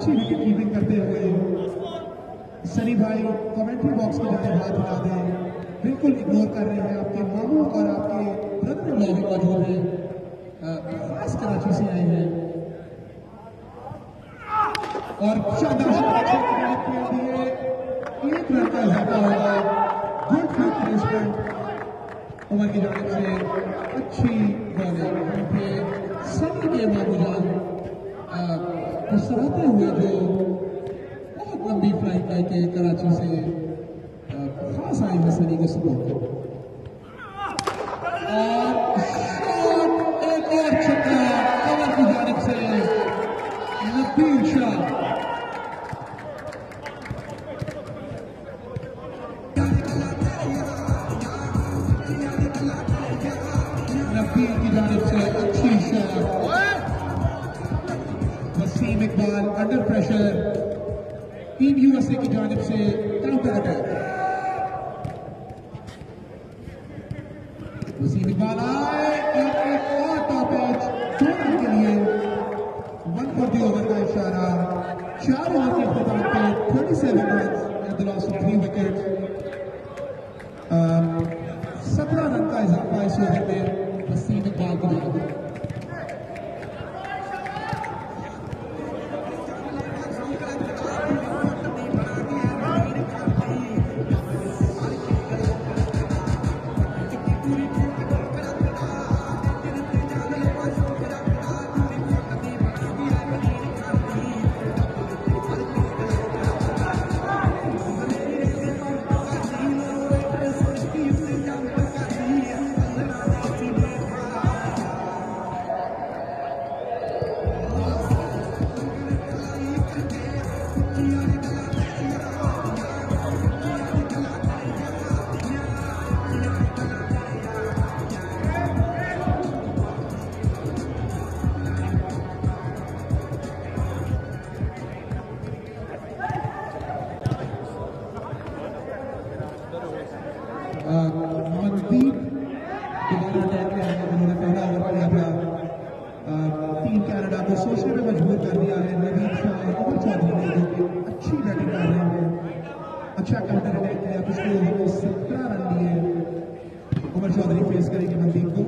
अच्छी विकेट कीपिंग करते हुए सनी भाई कमेंट्री बॉक्स की जाने हाथ हिला दें, बिल्कुल इग्नोर कर रहे हैं। आपके मामू और आपके ब्रदर इन लॉ भी मौजूद हैं, खास कराची से आए हैं और शानदार एक रन का इजाफा होगा। गुड फील्ड प्लेसमेंट उमर की जानिब से, अच्छी बॉलिंग पे सनी के मामूजान को सराहते हुए जो बहुत लंबी फ्लाइट करके कराची से खास आए हैं सनी को सपोर्ट को। और शॉट, एक और छक्का कमर की जानिब से नबील शाह। नबील की जानिब से अच्छी shot. Waseem Iqbal under pressure, team USA की जानिब से काउंटर अटैक। वसीम इकबाल आए और एक और टॉप एज 2 रन के लिए 1 फॉर द ओवर का इशारा। 4 ओवर के इख्तिताम पे 37 run at the loss of 3 wicket. 17 run का इजाफा इस ओवर में वसीम इकबाल की जानिब। मनदीप दोबारा अटैक में आए, जिन्होंने पहला ओवर किया था। टीम कनाडा को सोचने में मजबूर कर दिया है नबील शाह और उमर चौधरी ने, जो कि अच्छी बैटिंग कर रहे हैं। अच्छा काउंटर अटैक किया, पिछले ओवर में 17 रन लिए। उमर चौधरी फेस करेंगे मनदीप को।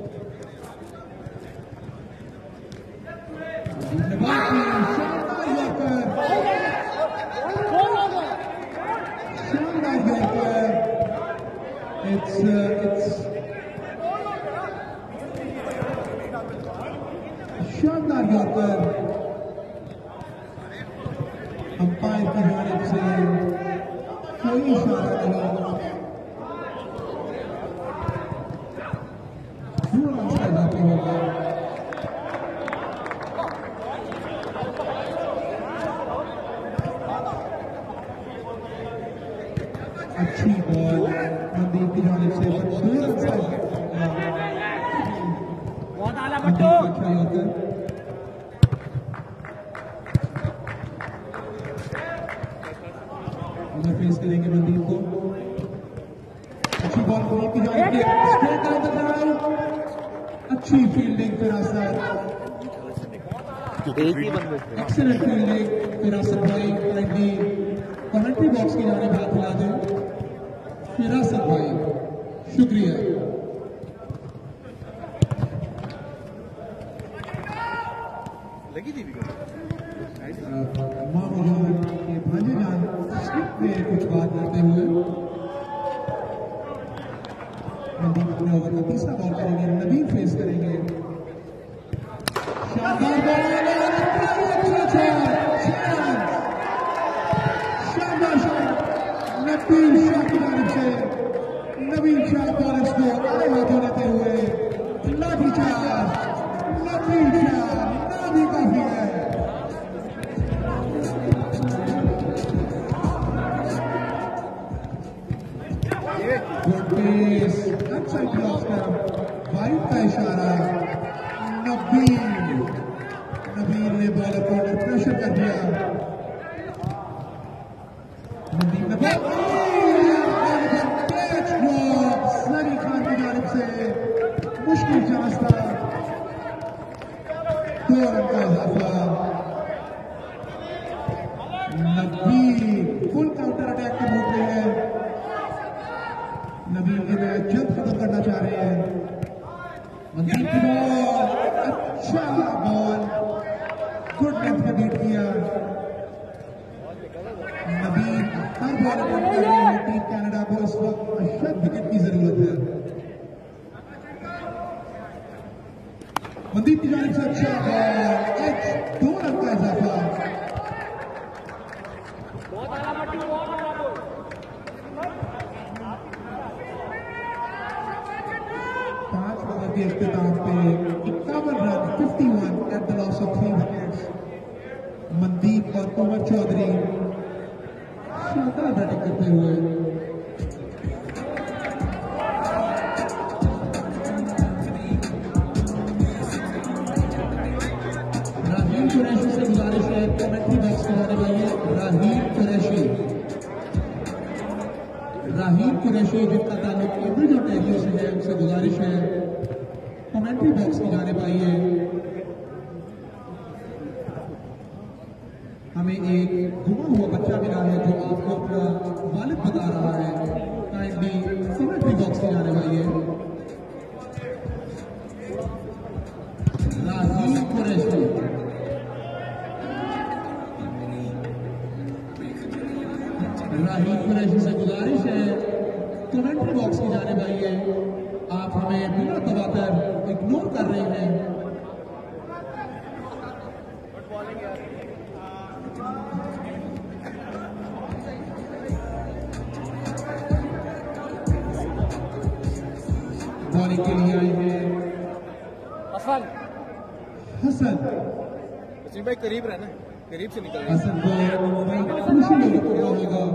शानदार यॉर्कर, शानदार यॉर्कर। It's शानदार यॉर्कर। अंपायर की जानिब से कोई इशारा नहीं। 2 रन का इजाफा होगा। अच्छी बॉल मनदीप की जानिब से, 2 रन का बहुत आला बट्टू। अच्छा यॉर्कर। उधर फेस करेंगे मनदीप को। अच्छी बॉल मनदीप की जानिब से, स्ट्रेट डाउन द ड्राइव। अच्छी fielding Firasat, excellent fielding Firasat भाई। काइंडली कमेंट्री बॉक्स की जानिब हाथ हिला दें फिरासत भाई, शुक्रिया। लगी थी मामूजान के भांजेजान स्लिप में कुछ बात करते हुए मनदीप अपने ओवर का तीसरा बॉल करेंगे। नबील फेस करेंगे। शानदार बॉल, शानदार शॉट नबील शाह की जानिब से। नबील शाह बॉलर्स को आड़े हाथों लेते हुए लाठी चार्ज। नबील शाह ना भी काफी है। गुड पेस, अच्छा क्रॉस कर, वाइड का इशारा। नबील ने बॉलर को अंडर प्रेशर कर दिया। नबील ने सनी खान की जानिब से मुश्किल चांस था। 2 रन का इजाफा। वक्त अशद विकेट की जरूरत है। मनदीप की जानिब से अच्छा एच 2 रन का इजाफा। 5 ओवर के इख्तिताम पे 51 run 51 at the loss of 3 wickets. Mandeep और उमर चौधरी शानदार बैटिंग करते हुए राहीम कुरैशी से गुजारिश है कमेंट्री बॉक्स में आने वाली है। राहीम कुरैशी जिनका ताल्लुक केम्ब्रिज ओंटारियो से है, उनसे गुजारिश है कमेंट्री बॉक्स में जाने पाइए। हमें एक गुमा हुआ बच्चा मिला है जो आपको अपना वालिद बता रहा है। काइंडली कमेंट्री बॉक्स में जाने वाइए। राहीम कुरैशी से गुजारिश है कमेंट्री बॉक्स में जाने वाइए। आप हमें बिना तवातर इग्नोर कर रहे हैं। बॉलिंग के लिए आए हैं हसन। भाई करीब रहना, करीब से निकल हसन को खुशी में करना होगा।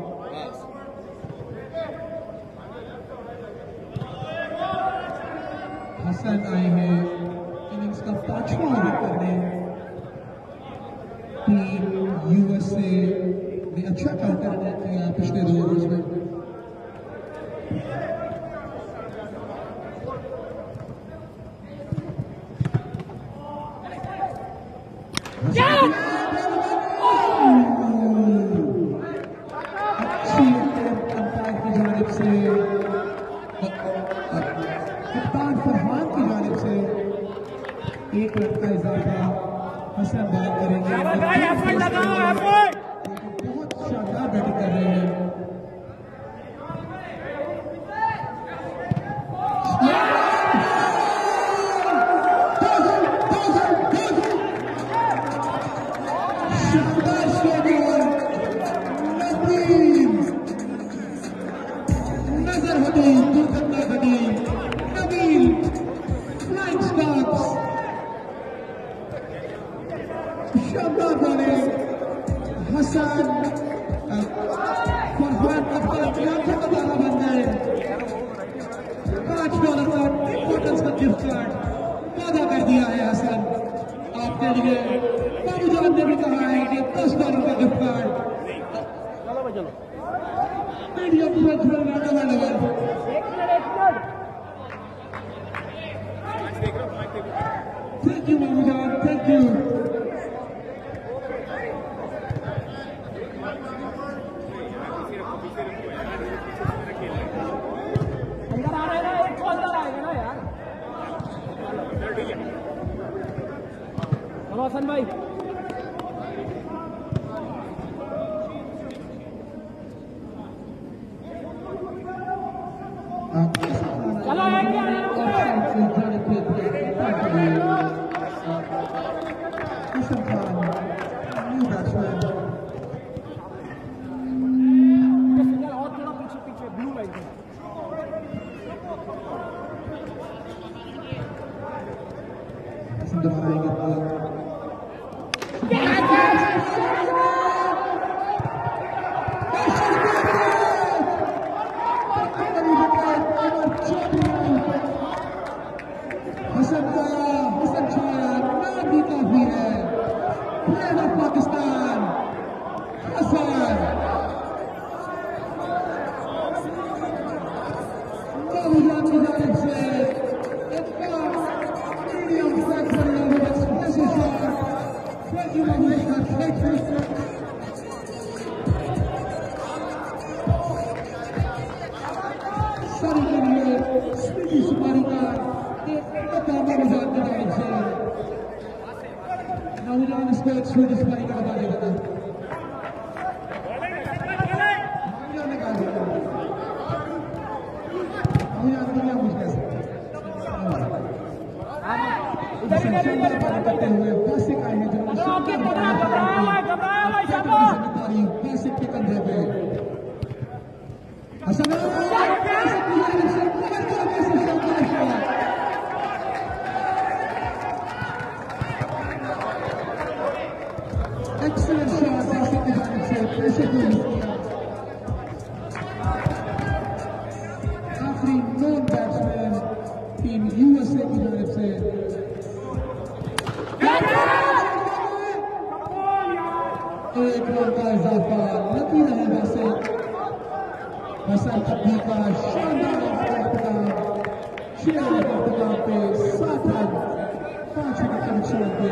हसन आए हैं इनिंग्स का 5वां ओवर करने। टीम यूएसए ने अच्छा काउंटर अटैक किया पिछले 2 ओवर्स में। अच्छी अंपायर की जानिब से कप्तान फरहान की जानिब से 1 रन का इजाफा। हसन बॉलिंग करेंगे। बहुत शानदार बैटिंग कर रहे हैं। शानदार बॉलिंग हसन फरहान अपनी आंखों का तारा बन गए। 5 बॉलर का इम्पोर्टेंस का गिफ्ट कार्ड वादा कर दिया है हसन आपके लिए। बाबू जान ने भी कहा है कि 10 डॉलर का gift card medium level. Thank you बाबू जान, थैंक यू। हसन भाई करते हुए वासिक आए हैं जिन्होंने वासिक के कंधे पे एक्सीलेंट शॉट वासिक की जानिब से प्रेशर को यूज किया। आखिरी नॉन बैट्समैन टीम यूएसए की जानिब से एक रन का इजाफा लगी रहे वासिक। हसन अब्दी का शानदार इंतजाम 6 रन इंतजाम पे 7 रन 5 विकेट के नुकसान पे।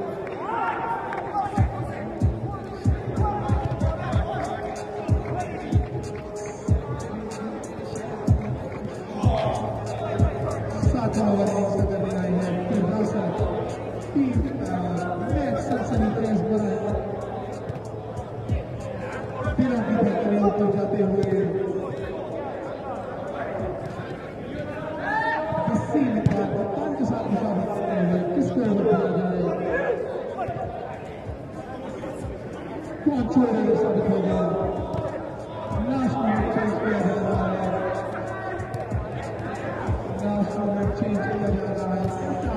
जाते हुए कप्तान के साथ मुशावरा करते हुए किसको ओवर किया जाए, कौन छोड़ने में साबित होगा। लास्ट मोमेंट चेंज किया जा रहा है, लास्ट मोमेंट चेंज किया जा रहा है।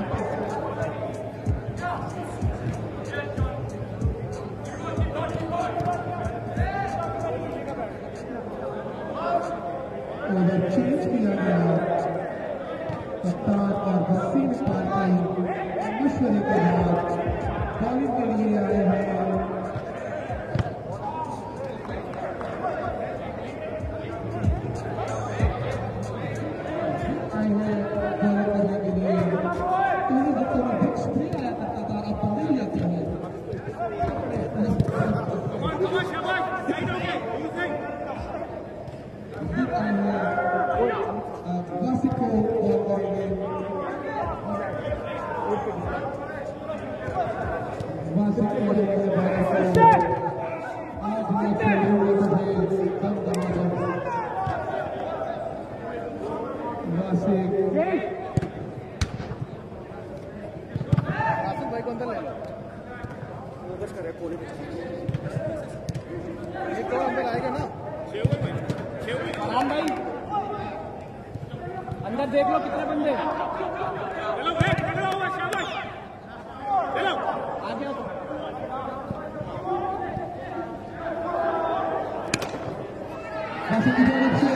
ओवर चेंज किया गया। कप्तान और वसीम पार्टी मशवरे के बाद बॉलिंग के लिए आए हैं। बॉलिंग करने के लिए बिग स्प्रे आया करता था, अब तो नहीं आता है। वासिक को बॉल करेंगे। वासिक को आज मैच खेलने मुझे कम दबाव। वासिक भाई को अंदर ले लो, फोकस करे कोहली पे। एक तो अंदर आएगा ना भाई, अंदर देख लो कितने बंदे। चलो वेट कर लो, शाबाश चलो आगे आओ। वासिक की जानिब से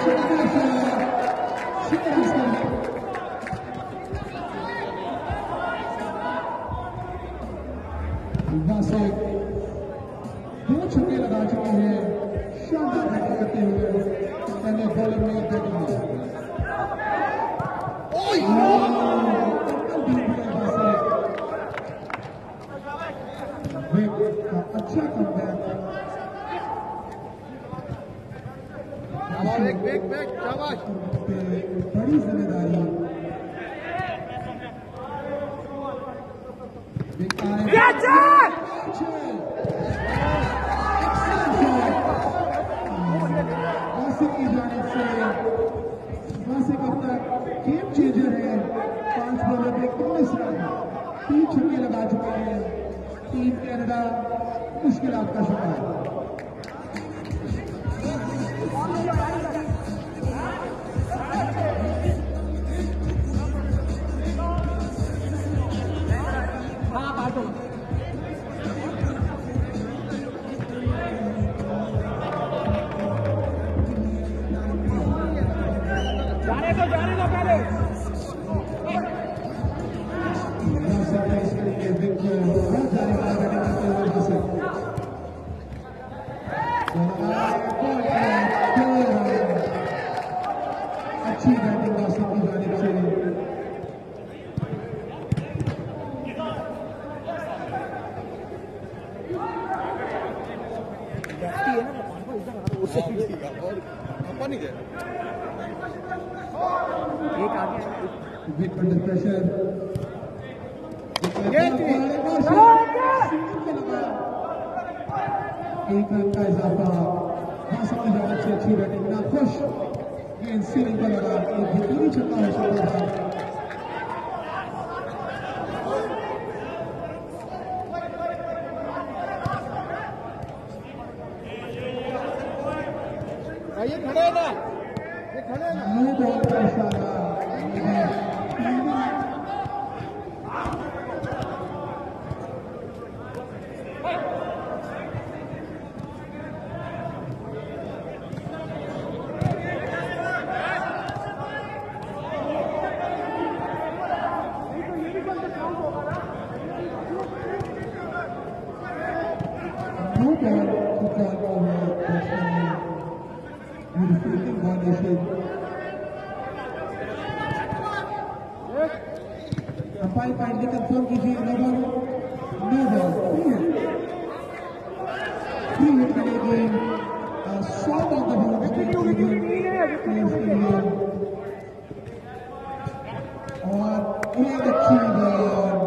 वासिक 2 छक्के लगा चुके हैं, शानदार बैटिंग करते हुए। पहले बॉलिंग में बैटिंग अच्छा कमबैक। शाबाश, बड़ी जिम्मेदारी। वासिक की जानिब से वासिक अब तक गेम चेंजर है। 5 बॉलों में 19 रन, 3 छक्के लगा चुके हैं। टीम कनाडा मुश्किलात का शिकार। जाने दो पहले। अच्छी बैटिंग वासिक की जानिब से। Big under pressure. एक रन का इजाफा। वासिक की जानिब से अच्छी बैटिंग, ना खुश गेंद सीलिंग पर लगा, एक बेहतरीन छक्का हो सकता था। ये खड़े हैं ना, ये खड़े हैं ना। नो बॉल का इशारा। अंपायर काइंडली कंफर्म कीजिए। No ball, no ball, free hit मिलेगी। शॉट ऑन द बॉल और एक अच्छी बॉल।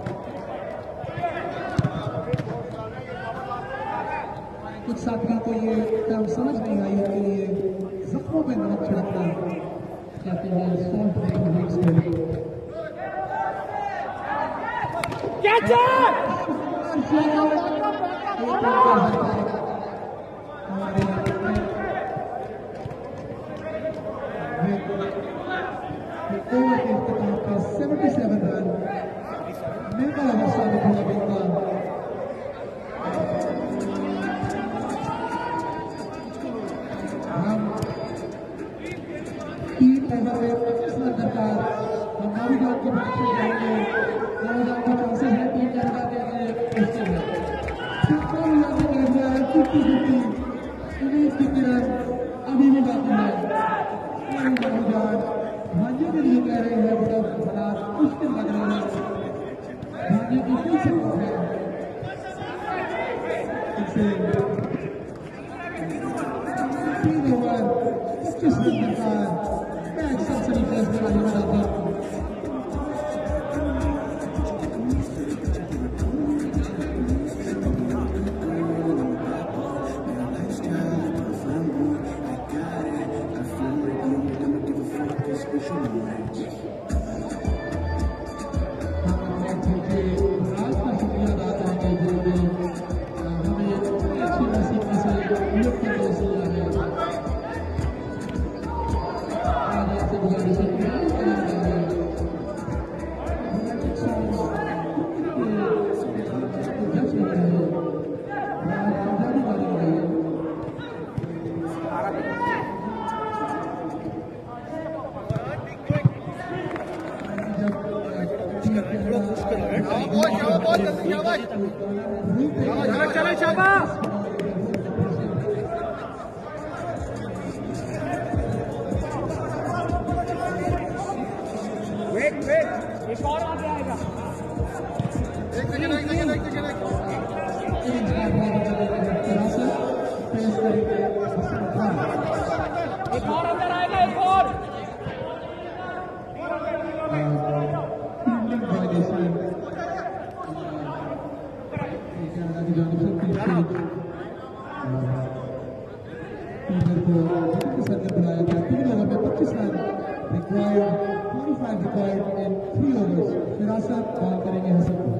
कुछ साथियों को ये टर्म समझ नहीं आई है कि ये जख्मों पे नमक छिड़कना कहते हैं। सॉल्ट ओवर के इख्तिताम पे 77 रन महंगा ओवर साबित हुआ बेहतर। हम 3 ओवर में 25 रन दरकार। हम नावीगान की प्रोडक्शन करेंगे। नावीगान के चांसेस हैं टीम कनाडा के लिए उसके लिए 50-50 उम्मीद की किरण अभी भी बाकी है। नावीगान भाग्य के लिए कह रहे हैं बड़ा हालात मुश्किल लग रहे हैं। भाग्य की फिर से है इसे 3 ओवर 25 रन दरकार। मैच सनसनी खेज में आने वाला था। चलो शाबाश। वेट एक और आ जाएगा। एक सेकंड एक और अंदर आएगा। एक और बनाया गया। 3 ओवर में 25 run required, 25 required in 3 overs. Firasat ball करेंगे हसन को।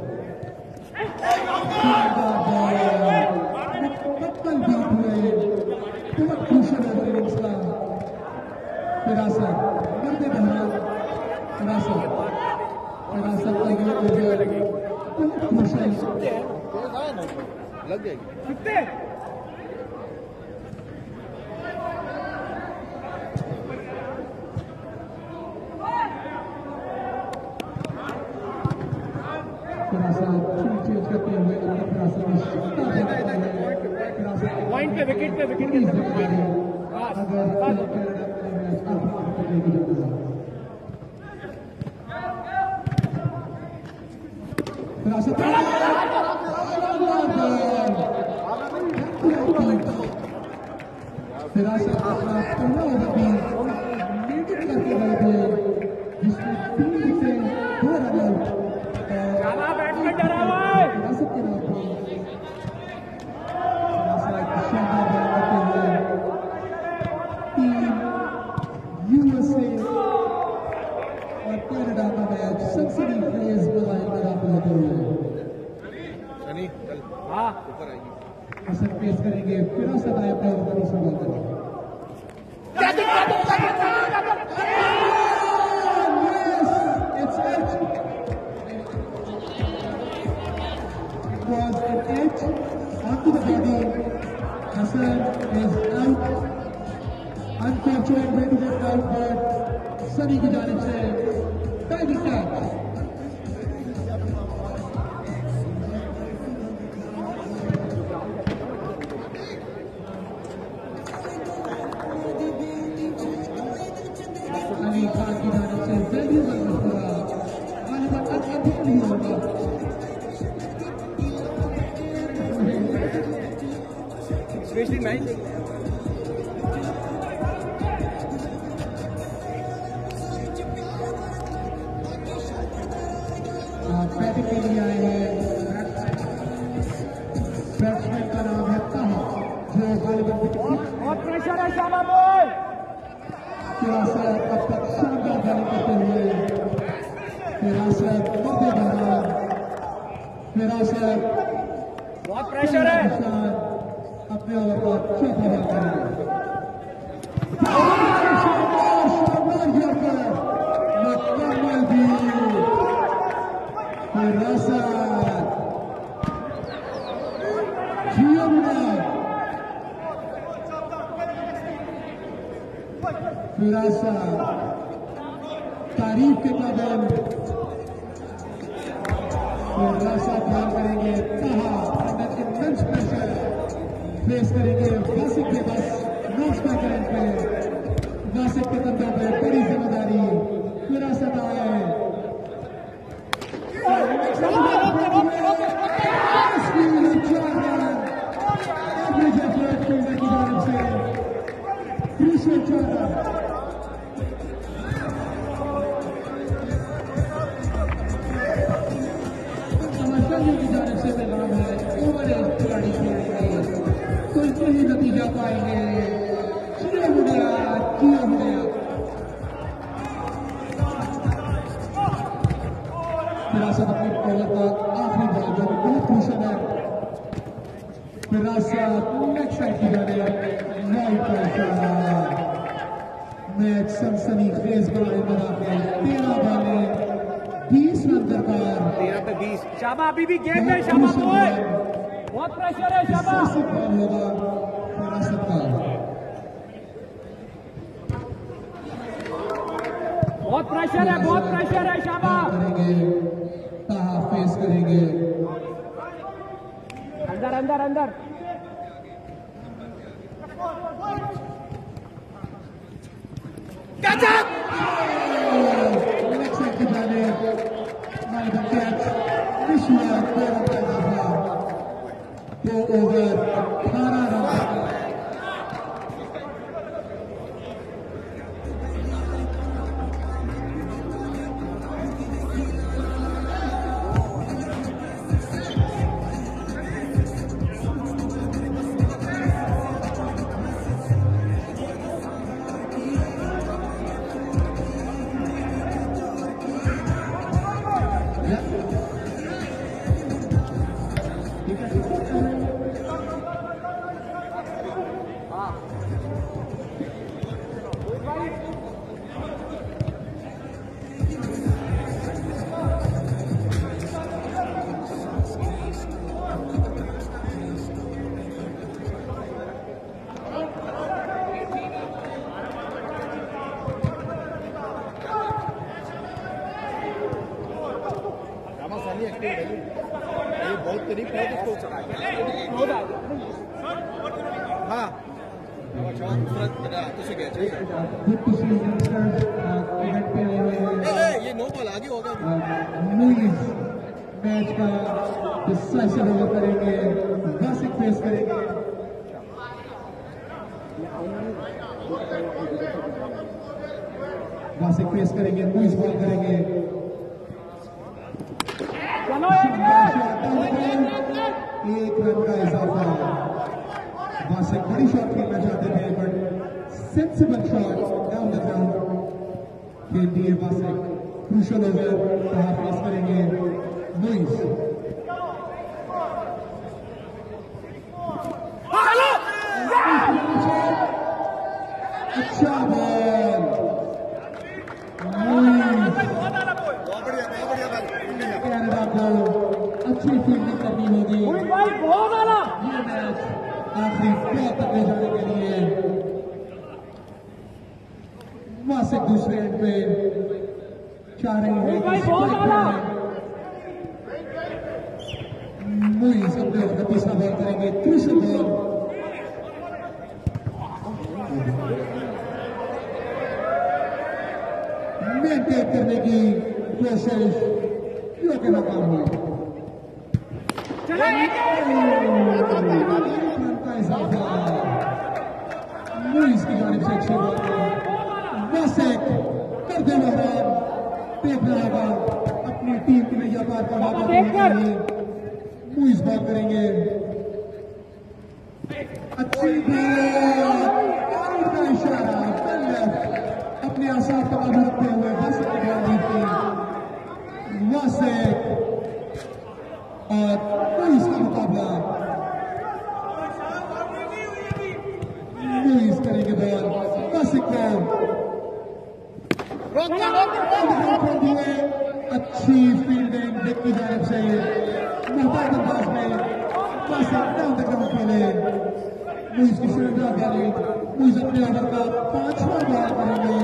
मुकम्मल बीट हुए बहुत क्रूशियल ओवर इनिंग्स का। फिरासत मर्द बहरान फिरासत का ये ओवर बहुत क्रूशियल लग जाएगी। पॉइंट पे विकेट के फिरासत अपना पहला ओवर भी नेगेट करके गए थे जिसमें 3 विकेट 2 रन आउट। फिरासत के नाम पर शानदार बॉल करते हुए टीम यूएसए और कनाडा का मैच सनसनी खेज मोबाइल में दाखिल होते हुए हसन पेश करेंगे। फिरासत आए अपने ओवर का दूसरा बॉल करेंगे। Onto the body, Hassan is out. Unfortunate way to get out, but Sunny की जानिब से diving catch. अली खान की जानिब से valuable मशवरा. गालिबन अधिक नहीं होगा. Especially mine. बैटिंग के लिए आए हैं बैट्समैन का नाम है ताहा जो गालिबन बहुत प्रेशर है शाबाश बॉय फिरासत अब तक शानदार बैटिंग करते हुए फिरासत मध्य मैदान फिरासत बहुत प्रेशर है अपने ओवर का चौथा बॉल करेंगे मुकम्मल भी फिरासत फिरासत तारीफ के काबिल फिरासत ध्यान करेंगे ताहा अंडर इमेंस प्रेशर फेस करेंगे वासिक के पास नॉट स्ट्राइकर पे वासिक के कंधों पे बड़ी जिम्मेदारी फिरासत आए की जानिब से पैगाम है ओवर एज खिलाड़ी खेलेंगे तो इसमें ही नतीजा पाएंगे किया हो गया फिरासत अपनी ओवर का आखिरी बॉल जो बहुत क्रूशल है फिरासत नेक्स्ट साइड की जानिब राइट मैच सनसनीखेज बना बना के 13 बॉलें 20 रन दरकार 13 पे 20 शाबा अभी भी गेम में शाबा बॉय बहुत प्रेशर है शाबा बॉल होगा फिरासत का बहुत प्रेशर है शाबा करेंगे ताहा फेस करेंगे अंदर अंदर अंदर दो ओवर 18 रन ये बहुत करीब है इसको हाँ ये नो बॉल आगे होगा मैच का डिसाइसिव ओवर करेंगे वासिक फेस करेंगे वासिक फेस करेंगे मुइज बॉल करेंगे एक रन का इजाफा वासिक बड़ी शॉट खेलना चाहते थे but sensible shot down the ground खेल दिए वासिक क्रूशल ओवर कहाँ फेस करेंगे मुइज अच्छा बॉल तक ले जाने के लिए वासिक दूसरे एंड पे चाह रही है मुई सबने और तीसरा बॉल करेंगे क्रूशियल बॉल मेंटेन करने की कोशिश जो कि नाकाम हुई का इजाफा मुईज की जानिब से अच्छी बॉल वासिक कर दे महरान देखना होगा अपनी टीम की नैया पार का वादा करने के लिए मुईज बॉल करेंगे अच्छी बॉल का इशारा अपने आसार पर काबू रखते हुए वासिक की बॉल जीतती वासिक और मुईज का मुकाबला मुईज करेंगे बॉल वासिक को अच्छी फील्डिंग डेक की जानिब से मोहताज अंदाज में वासिक डाउन द ग्राउंड खेले मुईज की शुरुआत वाली मुईज अपने ओवर का 5वां बॉल करेंगे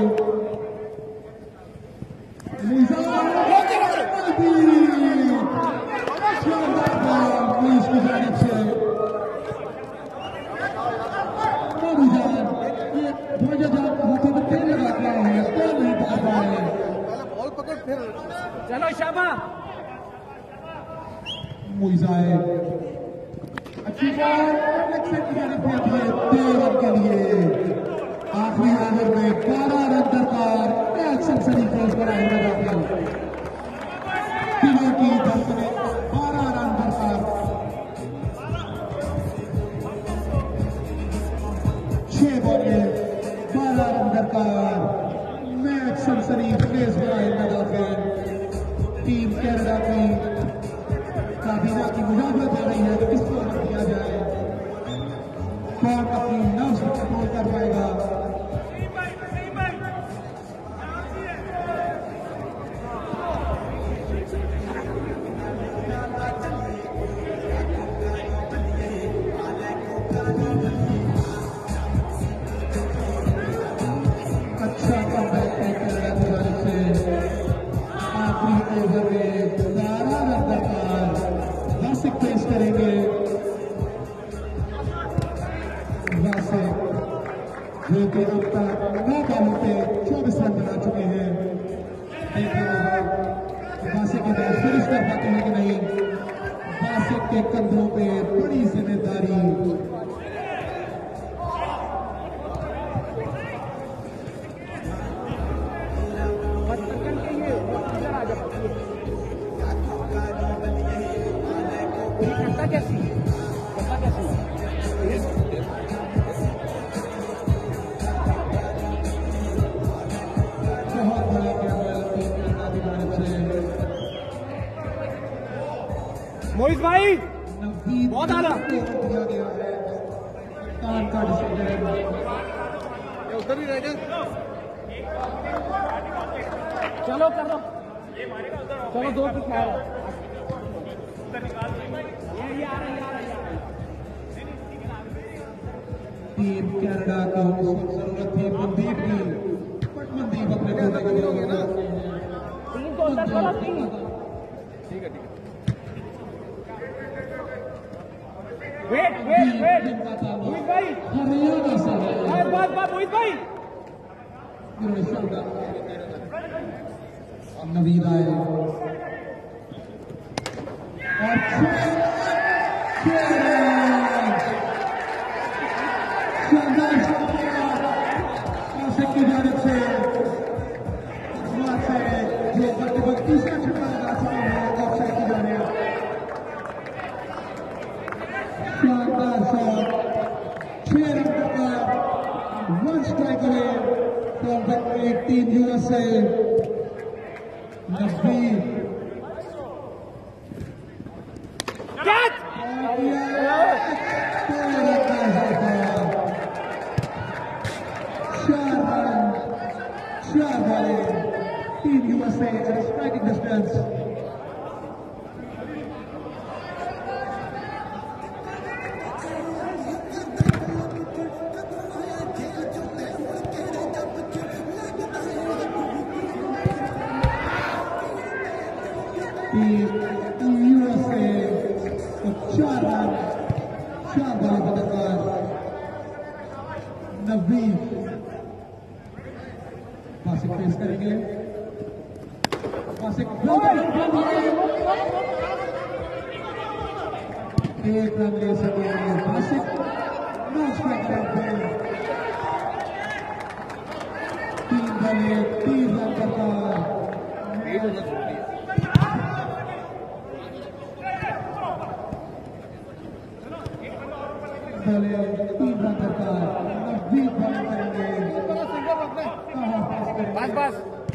मुईज की जानिब से चलो शाबा मुइज़ाए अच्छी बॉल की जानिब से 2 रन के लिए आखिरी ओवर में 12 रन दरकार एक्शन सरी क्रॉस पर आएगा दाखिल दिलों की धड़कनें 12 रन दरकार 6 बॉल में 12 रन दरकार मैच सनसनी खेज पर आएगा दाखिल टीम कनाडा की काबीना की मुजाहरत हो रही है कि किसको ओवर किया जाए कौन अपनी नफ्स को कंट्रोल कर पाएगा अच्छा कमबैक है कनाडा की जानिब से आखिरी ओवर में 12 रन दरकार वासिक पेश करेंगे वासिक जो कि अब तक 9 बॉलों पे 24 रन बना चुके हैं देखना होगा वासिक के मैच फिनिश कर पाते हैं कि नहीं वासिक के कंधों पे बड़ी जिम्मेदारी मोहित भाई बहुत आला दिया गया है कान का डिसीजन उधर ही रह गए चलो कर दो चलो 2 की ख्याल टीम कनाडा को उस वक्त जरूरत थी मनदीप की बट मनदीप अपने कोटे को गिरोगे ना 3 तो अंदर करो 3 ठीक है वेट मोहित भाई हरियाणा से है बात मोहित भाई नवीन आए और की जानिब से जो तकरीबन तीसरा छक्का लगा चुके हैं ऑफसाइड की जानिब शानदार शॉट 6 रन का 1 strike away from the team USA Naveen Team USA at a striking distance. Team USA को 4 रन 4 बॉलों का दरकार। नवीद वासिक फेस करेंगे। वासिक एक रन ले सके वासिक नॉट स्ट्राइक रेट पे 3 बॉले 3 रन दरकार। बोले 3 रन दरकार। नवीद बॉलिंग करेंगे। बस बस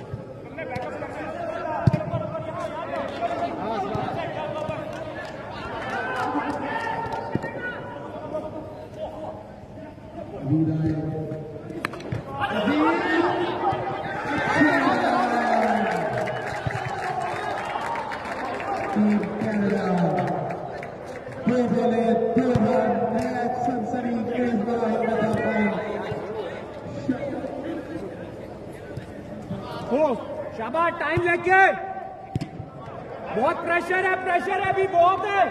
शाबाश टाइम लेके। बहुत प्रेशर है अभी बहुत है।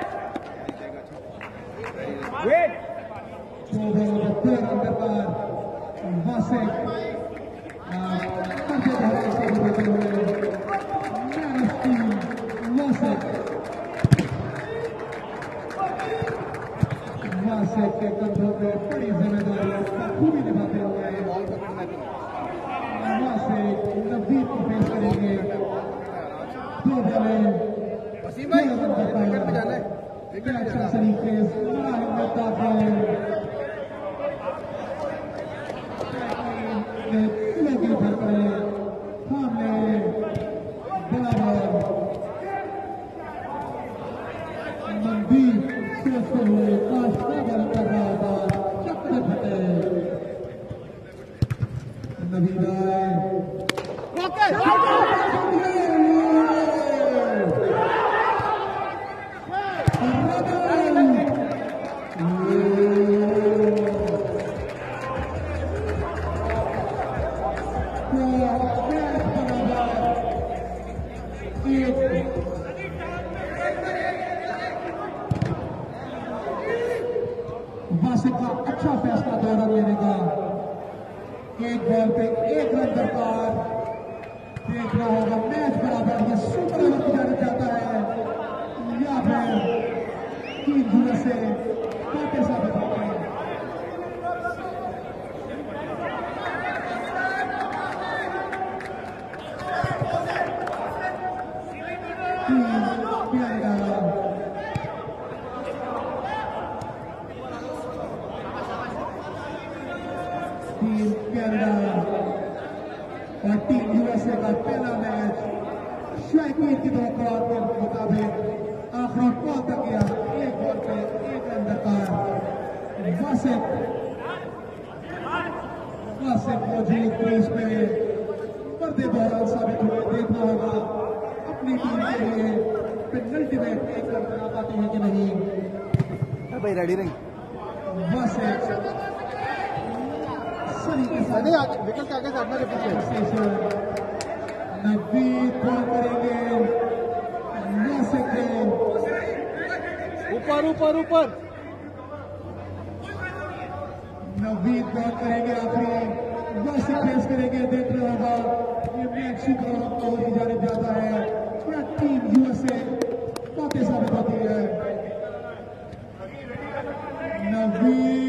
वेट के कंधों पे बड़ी जिम्मेदारी खूबी निभाते हुए नवीद को पेश करेंगे। 2 बॉले अच्छा तरीके बड़ा हिम्मत लगी भरकरे सामने बराबर नवीद सोचते हुए काशा बल कर रहा था। चक्कर फटे नवीद वासिक का अच्छा फैसला 2 रन लेने का। 1 बॉल पे 1 रन दरकार। देख रहा होगा मैच बराबर। ये सुपर ओवर की जाना चाहता है या फिर 3 जुड़े से काटे साबित होते हैं। टीम कनाडा और टीम यूएसए का पहला मैच शायकीन की तवक्कुआत के मुताबिक आखिरी बॉल तक गया। 1 बॉल पे 1 रन दरकार। वासिक मौजूद क्रीज पे पर्दे बहरान साबित हुए। देखना होगा अपनी टीम के लिए पेनल्टी में 1 रन बना पाते हैं कि नहीं। भाई रेडी रही वासिक विकेट के आगे अपना नवीद बॉल करेंगे। ऊपर ऊपर ऊपर नवीद बॉल करेंगे। आखिरी वासिक फेस करेंगे। देखना होगा ये मैच सुपर ओवर की जाने जाता है या टीम यूएसए बातें साबित होती है। Naveed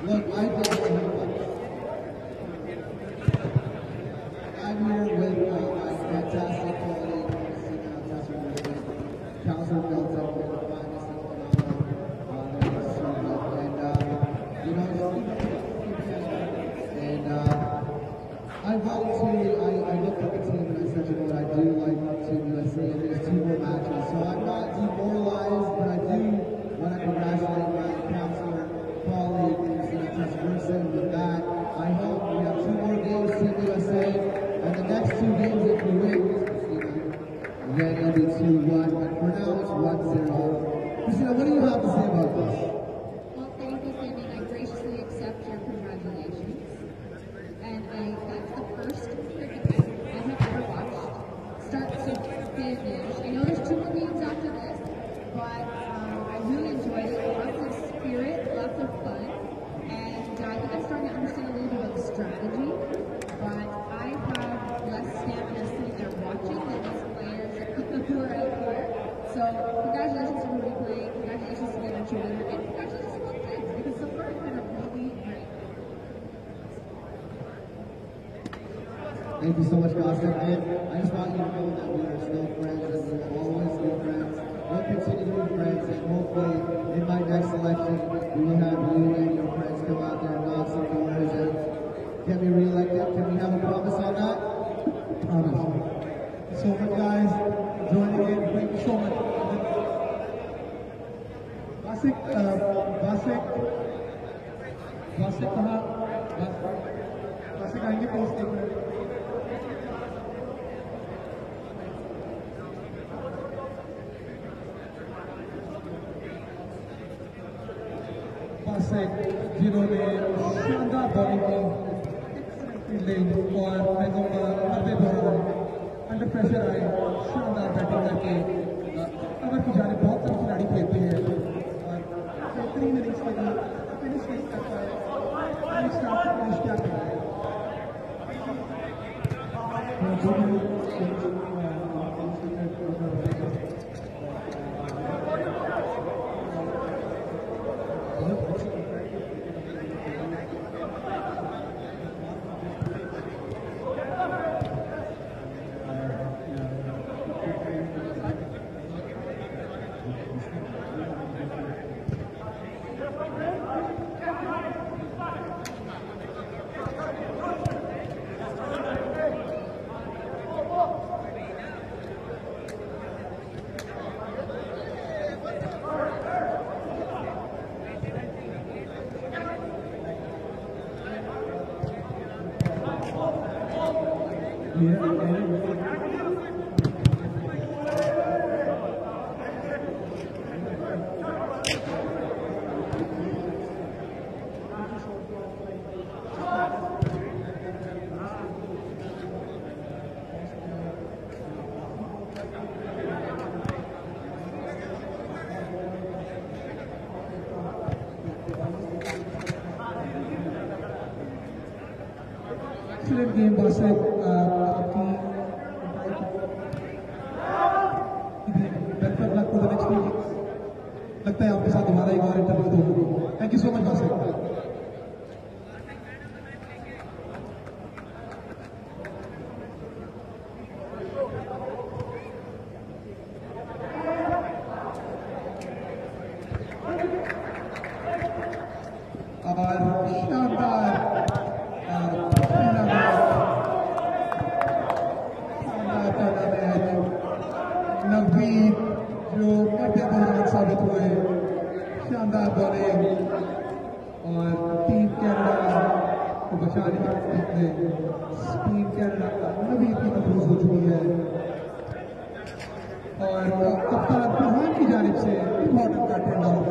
Look, I'm here with my fantastic colleague, Counselor Milton, and I looked at the team and I said, you know what, I do like Team USA, and there's 2 more matches. So I'm not demoralized, but I do want to congratulate my counselor colleague, Wilson, with that. I hope we have 2 more games, Team USA, and the next 2 games, if we win, then it'll be 2-1. But for now, it's 1-0. Christina, what do you have to say about this? Well, thank you, Sammy. I graciously accept your congratulations. And that's the first cricket game I have ever watched, start to finish. I know there's 2 more games after this, but I really enjoyed it. Lots of spirit, lots of fun. And I think I'm starting to understand a little bit about the strategy, but I have less stamina sitting there watching than these players who are out here. So congratulations to everybody playing, congratulations to the eventual winner, and congratulations to both teams, because so far it's been a really great. Thank you so much, Gossip. And I just want you to know that we are still friends, and we will always be friends. We'll continue to be friends, and hopefully in my next election, we will have you and your friends come out there and knock some doors and get me reelected. Can we have a promise on that? Promise. So much, guys, joining in. Thank you so much. Vasik कहाँ? Vasik आएंगे post देखने. Vasik, जिन्होंने शानदार bowling की, fielding और मैं कहूँगा मरते दौरान अंडर प्रेशर आए, शानदार बैटिंग करके कवर की जाने बहुत सारे खिलाड़ी खेलते हैं और बेहतरीन इनिंग्स के लिए फिनिश नहीं कर पाए. स्टार्ट से फिनिश क्या कर रहे हैं? Excellent game, Vasik. Best of luck for the next few weeks. लगता है आपके साथ हमारा एक और इंटरव्यू होगा. Thank you so much, Vasik. शानदार बॉलिंग और टीम कनाडा को बचाने की स्पीड कनाडा नवीन की मफरूज हो चुकी है और कप्तान प्रधान की जानिब से इम्पोर्टेंट का टेंडर होगा.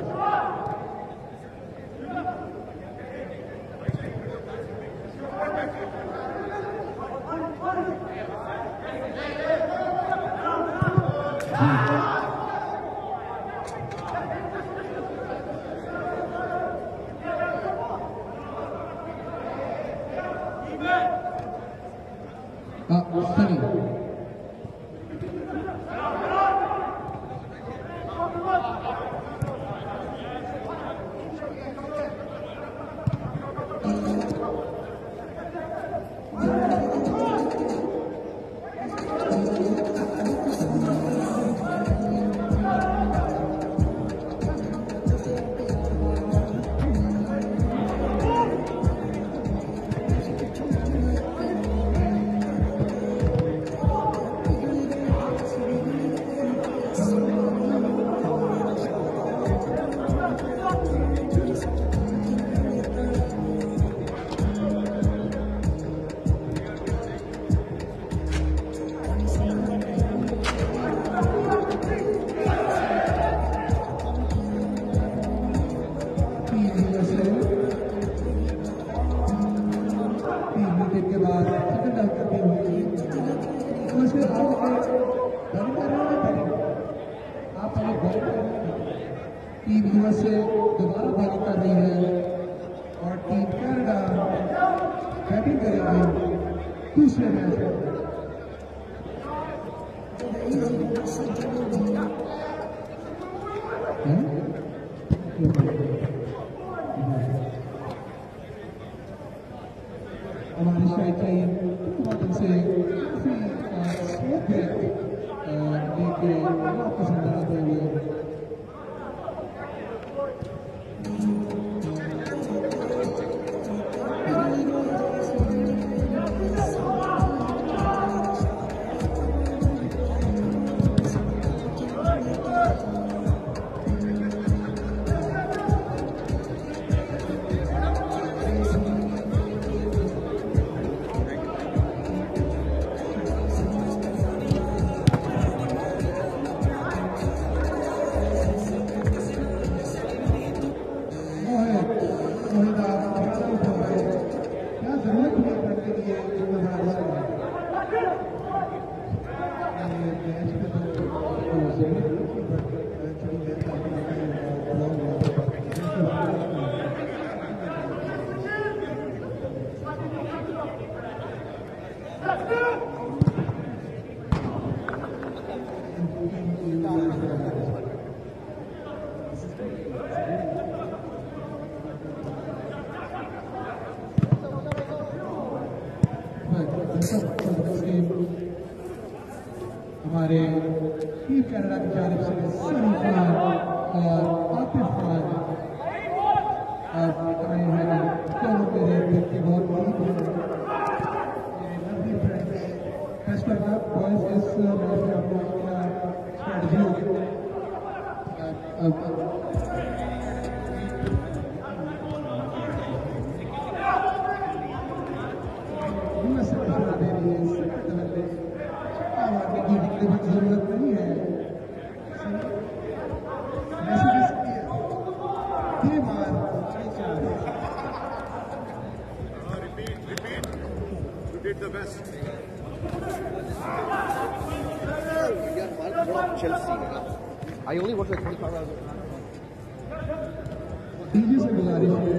Sunny. यूएसए आप बैटिंग कर रहे हैं, आप बैटिंग कर रहे हैं। टीम यूएसए दोबारा बैटिंग कर रही है और टीम कनाडा बैटिंग करेगी दूसरे मैच में। हमारी शायद टीम से काफी स्लो ब्रेक लेके वापस अंदर आते हुए हमारे टीम कनाडा की जानिब से सनी खान और आतिफ खान अब आए हैं। दोनों मेरे दिल के बहुत करीब हैं, मेरे लवली फ्रेंड हैं। बेस्ट ऑफ लक बॉयज, इस मैच में आपको क्या स्ट्रेटजी होगी? जरूरत नहीं है, I only work like 25 hours. DJ से गुजारिश है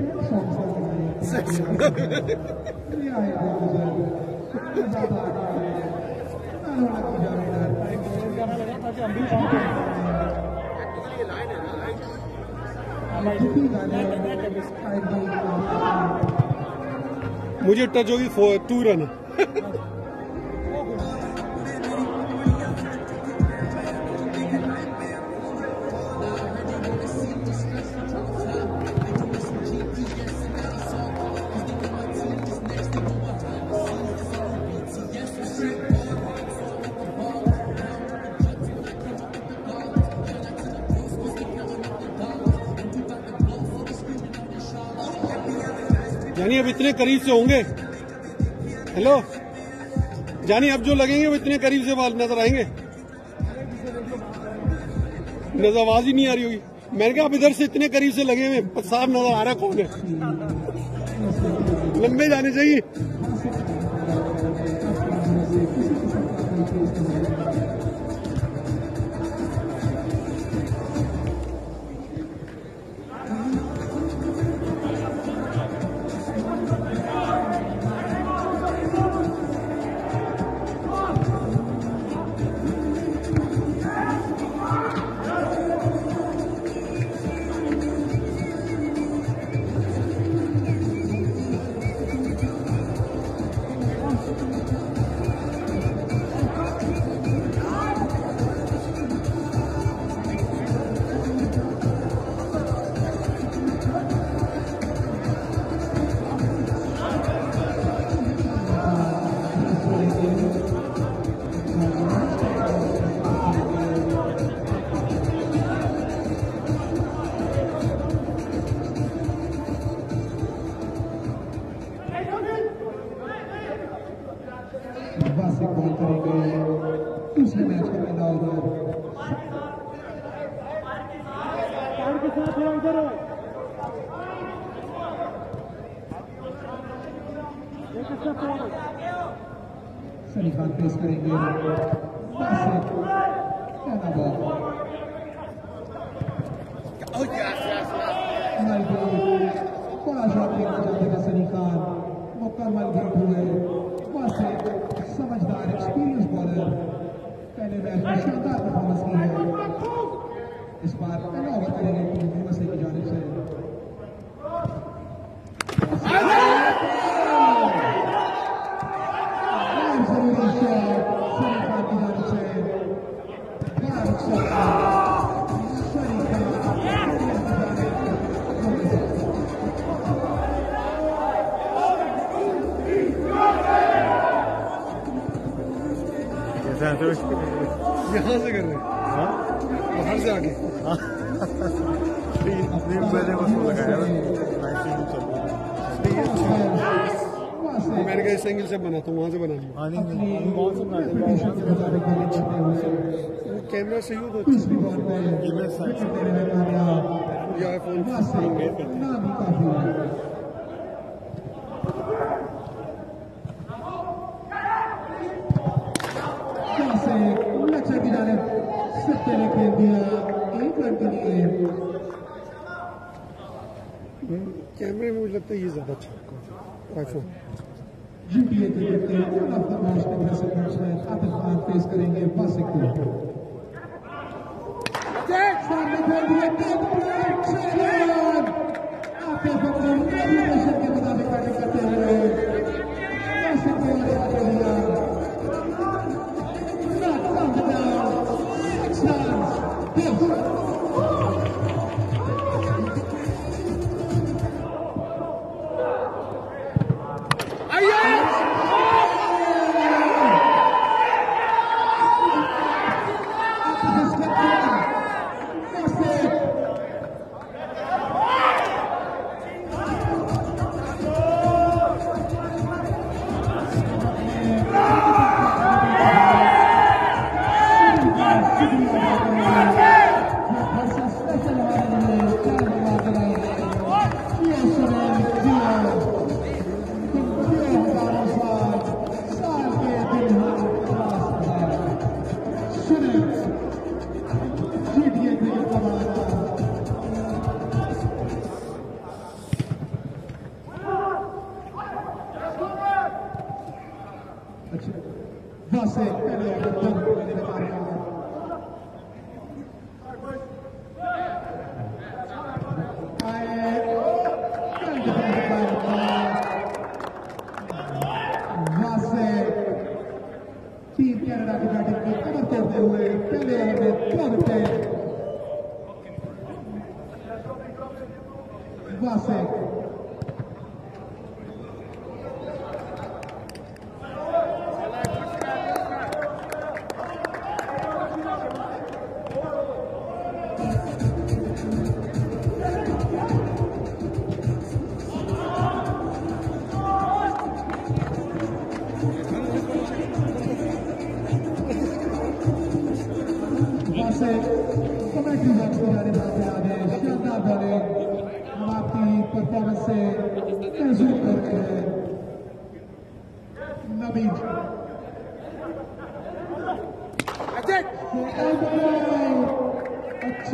मुझे टच होगी 2 रन। जानी अब इतने करीब से होंगे। हेलो जानी, अब जो लगेंगे वो इतने करीब से बाल नजर आएंगे, नजर आवाज ही नहीं आ रही होगी। मैंने कहा आप इधर से इतने करीब से लगे हुए, साफ नजर आ रहा कौन है। लंबे जाने चाहिए। दूसरे मैच का पहला ओवर सनी खान फेस करेंगे वासिक पहला बॉल बड़ा शॉट लेना चाहते था सनी खान मुकम्मल गेट हुए वासिक समझदार एक्सपीरियंस बॉलर पहले मैच में शानदार परफॉर्मेंस की है इस बार पहला ओवर करेंगे टीम यूएसए की जानिब से जरूरी शॉट सनी खान की जानिब से सनी खान यहाँ से कर रहे हैं बाहर से आगे मैंने बस लगाया मैंने कहा इस एंगल से बना तो वहाँ से बना लिया कैमरा सही हो तो या फोन की जाने सत्ते ने खेल दिया 1 रन के लिए कैमरे में मुझे लगता है ये ज्यादा अच्छा आईफोन जीटीए क्रिकेट के one of the most impressive batsman Atif Khan face करेंगे वासिक को सामने खेल दिया आतिफ अपने रेपुटेशन के मुताबिक बैटिंग करते हुए वासिक को दिया टीम कनाडा की बैटिंग को कवर करते हुए पहले ओवर में 2 विकेट वासिक कमेंट्री बॉक्स में जाने वाले आदेश शानदार बॉलिंग हम आपकी परफॉर्मेंस से महसूस कर रहे हैं नबीज अच्छी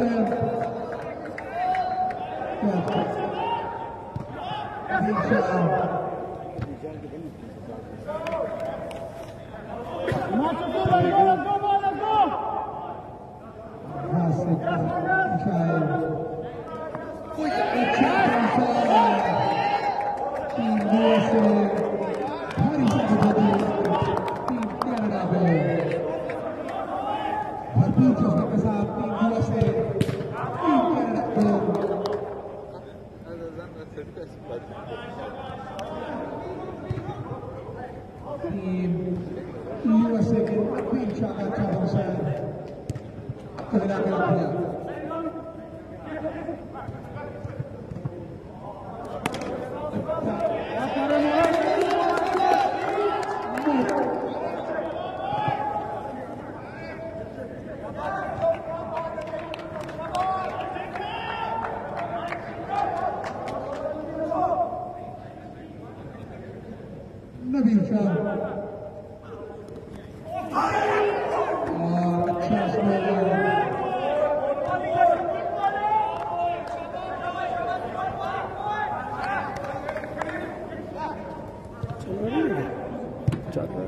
यूएसए के नबील शाह का अच्छा भरोसा है कनाडा के प्लेयर नबील शाह चल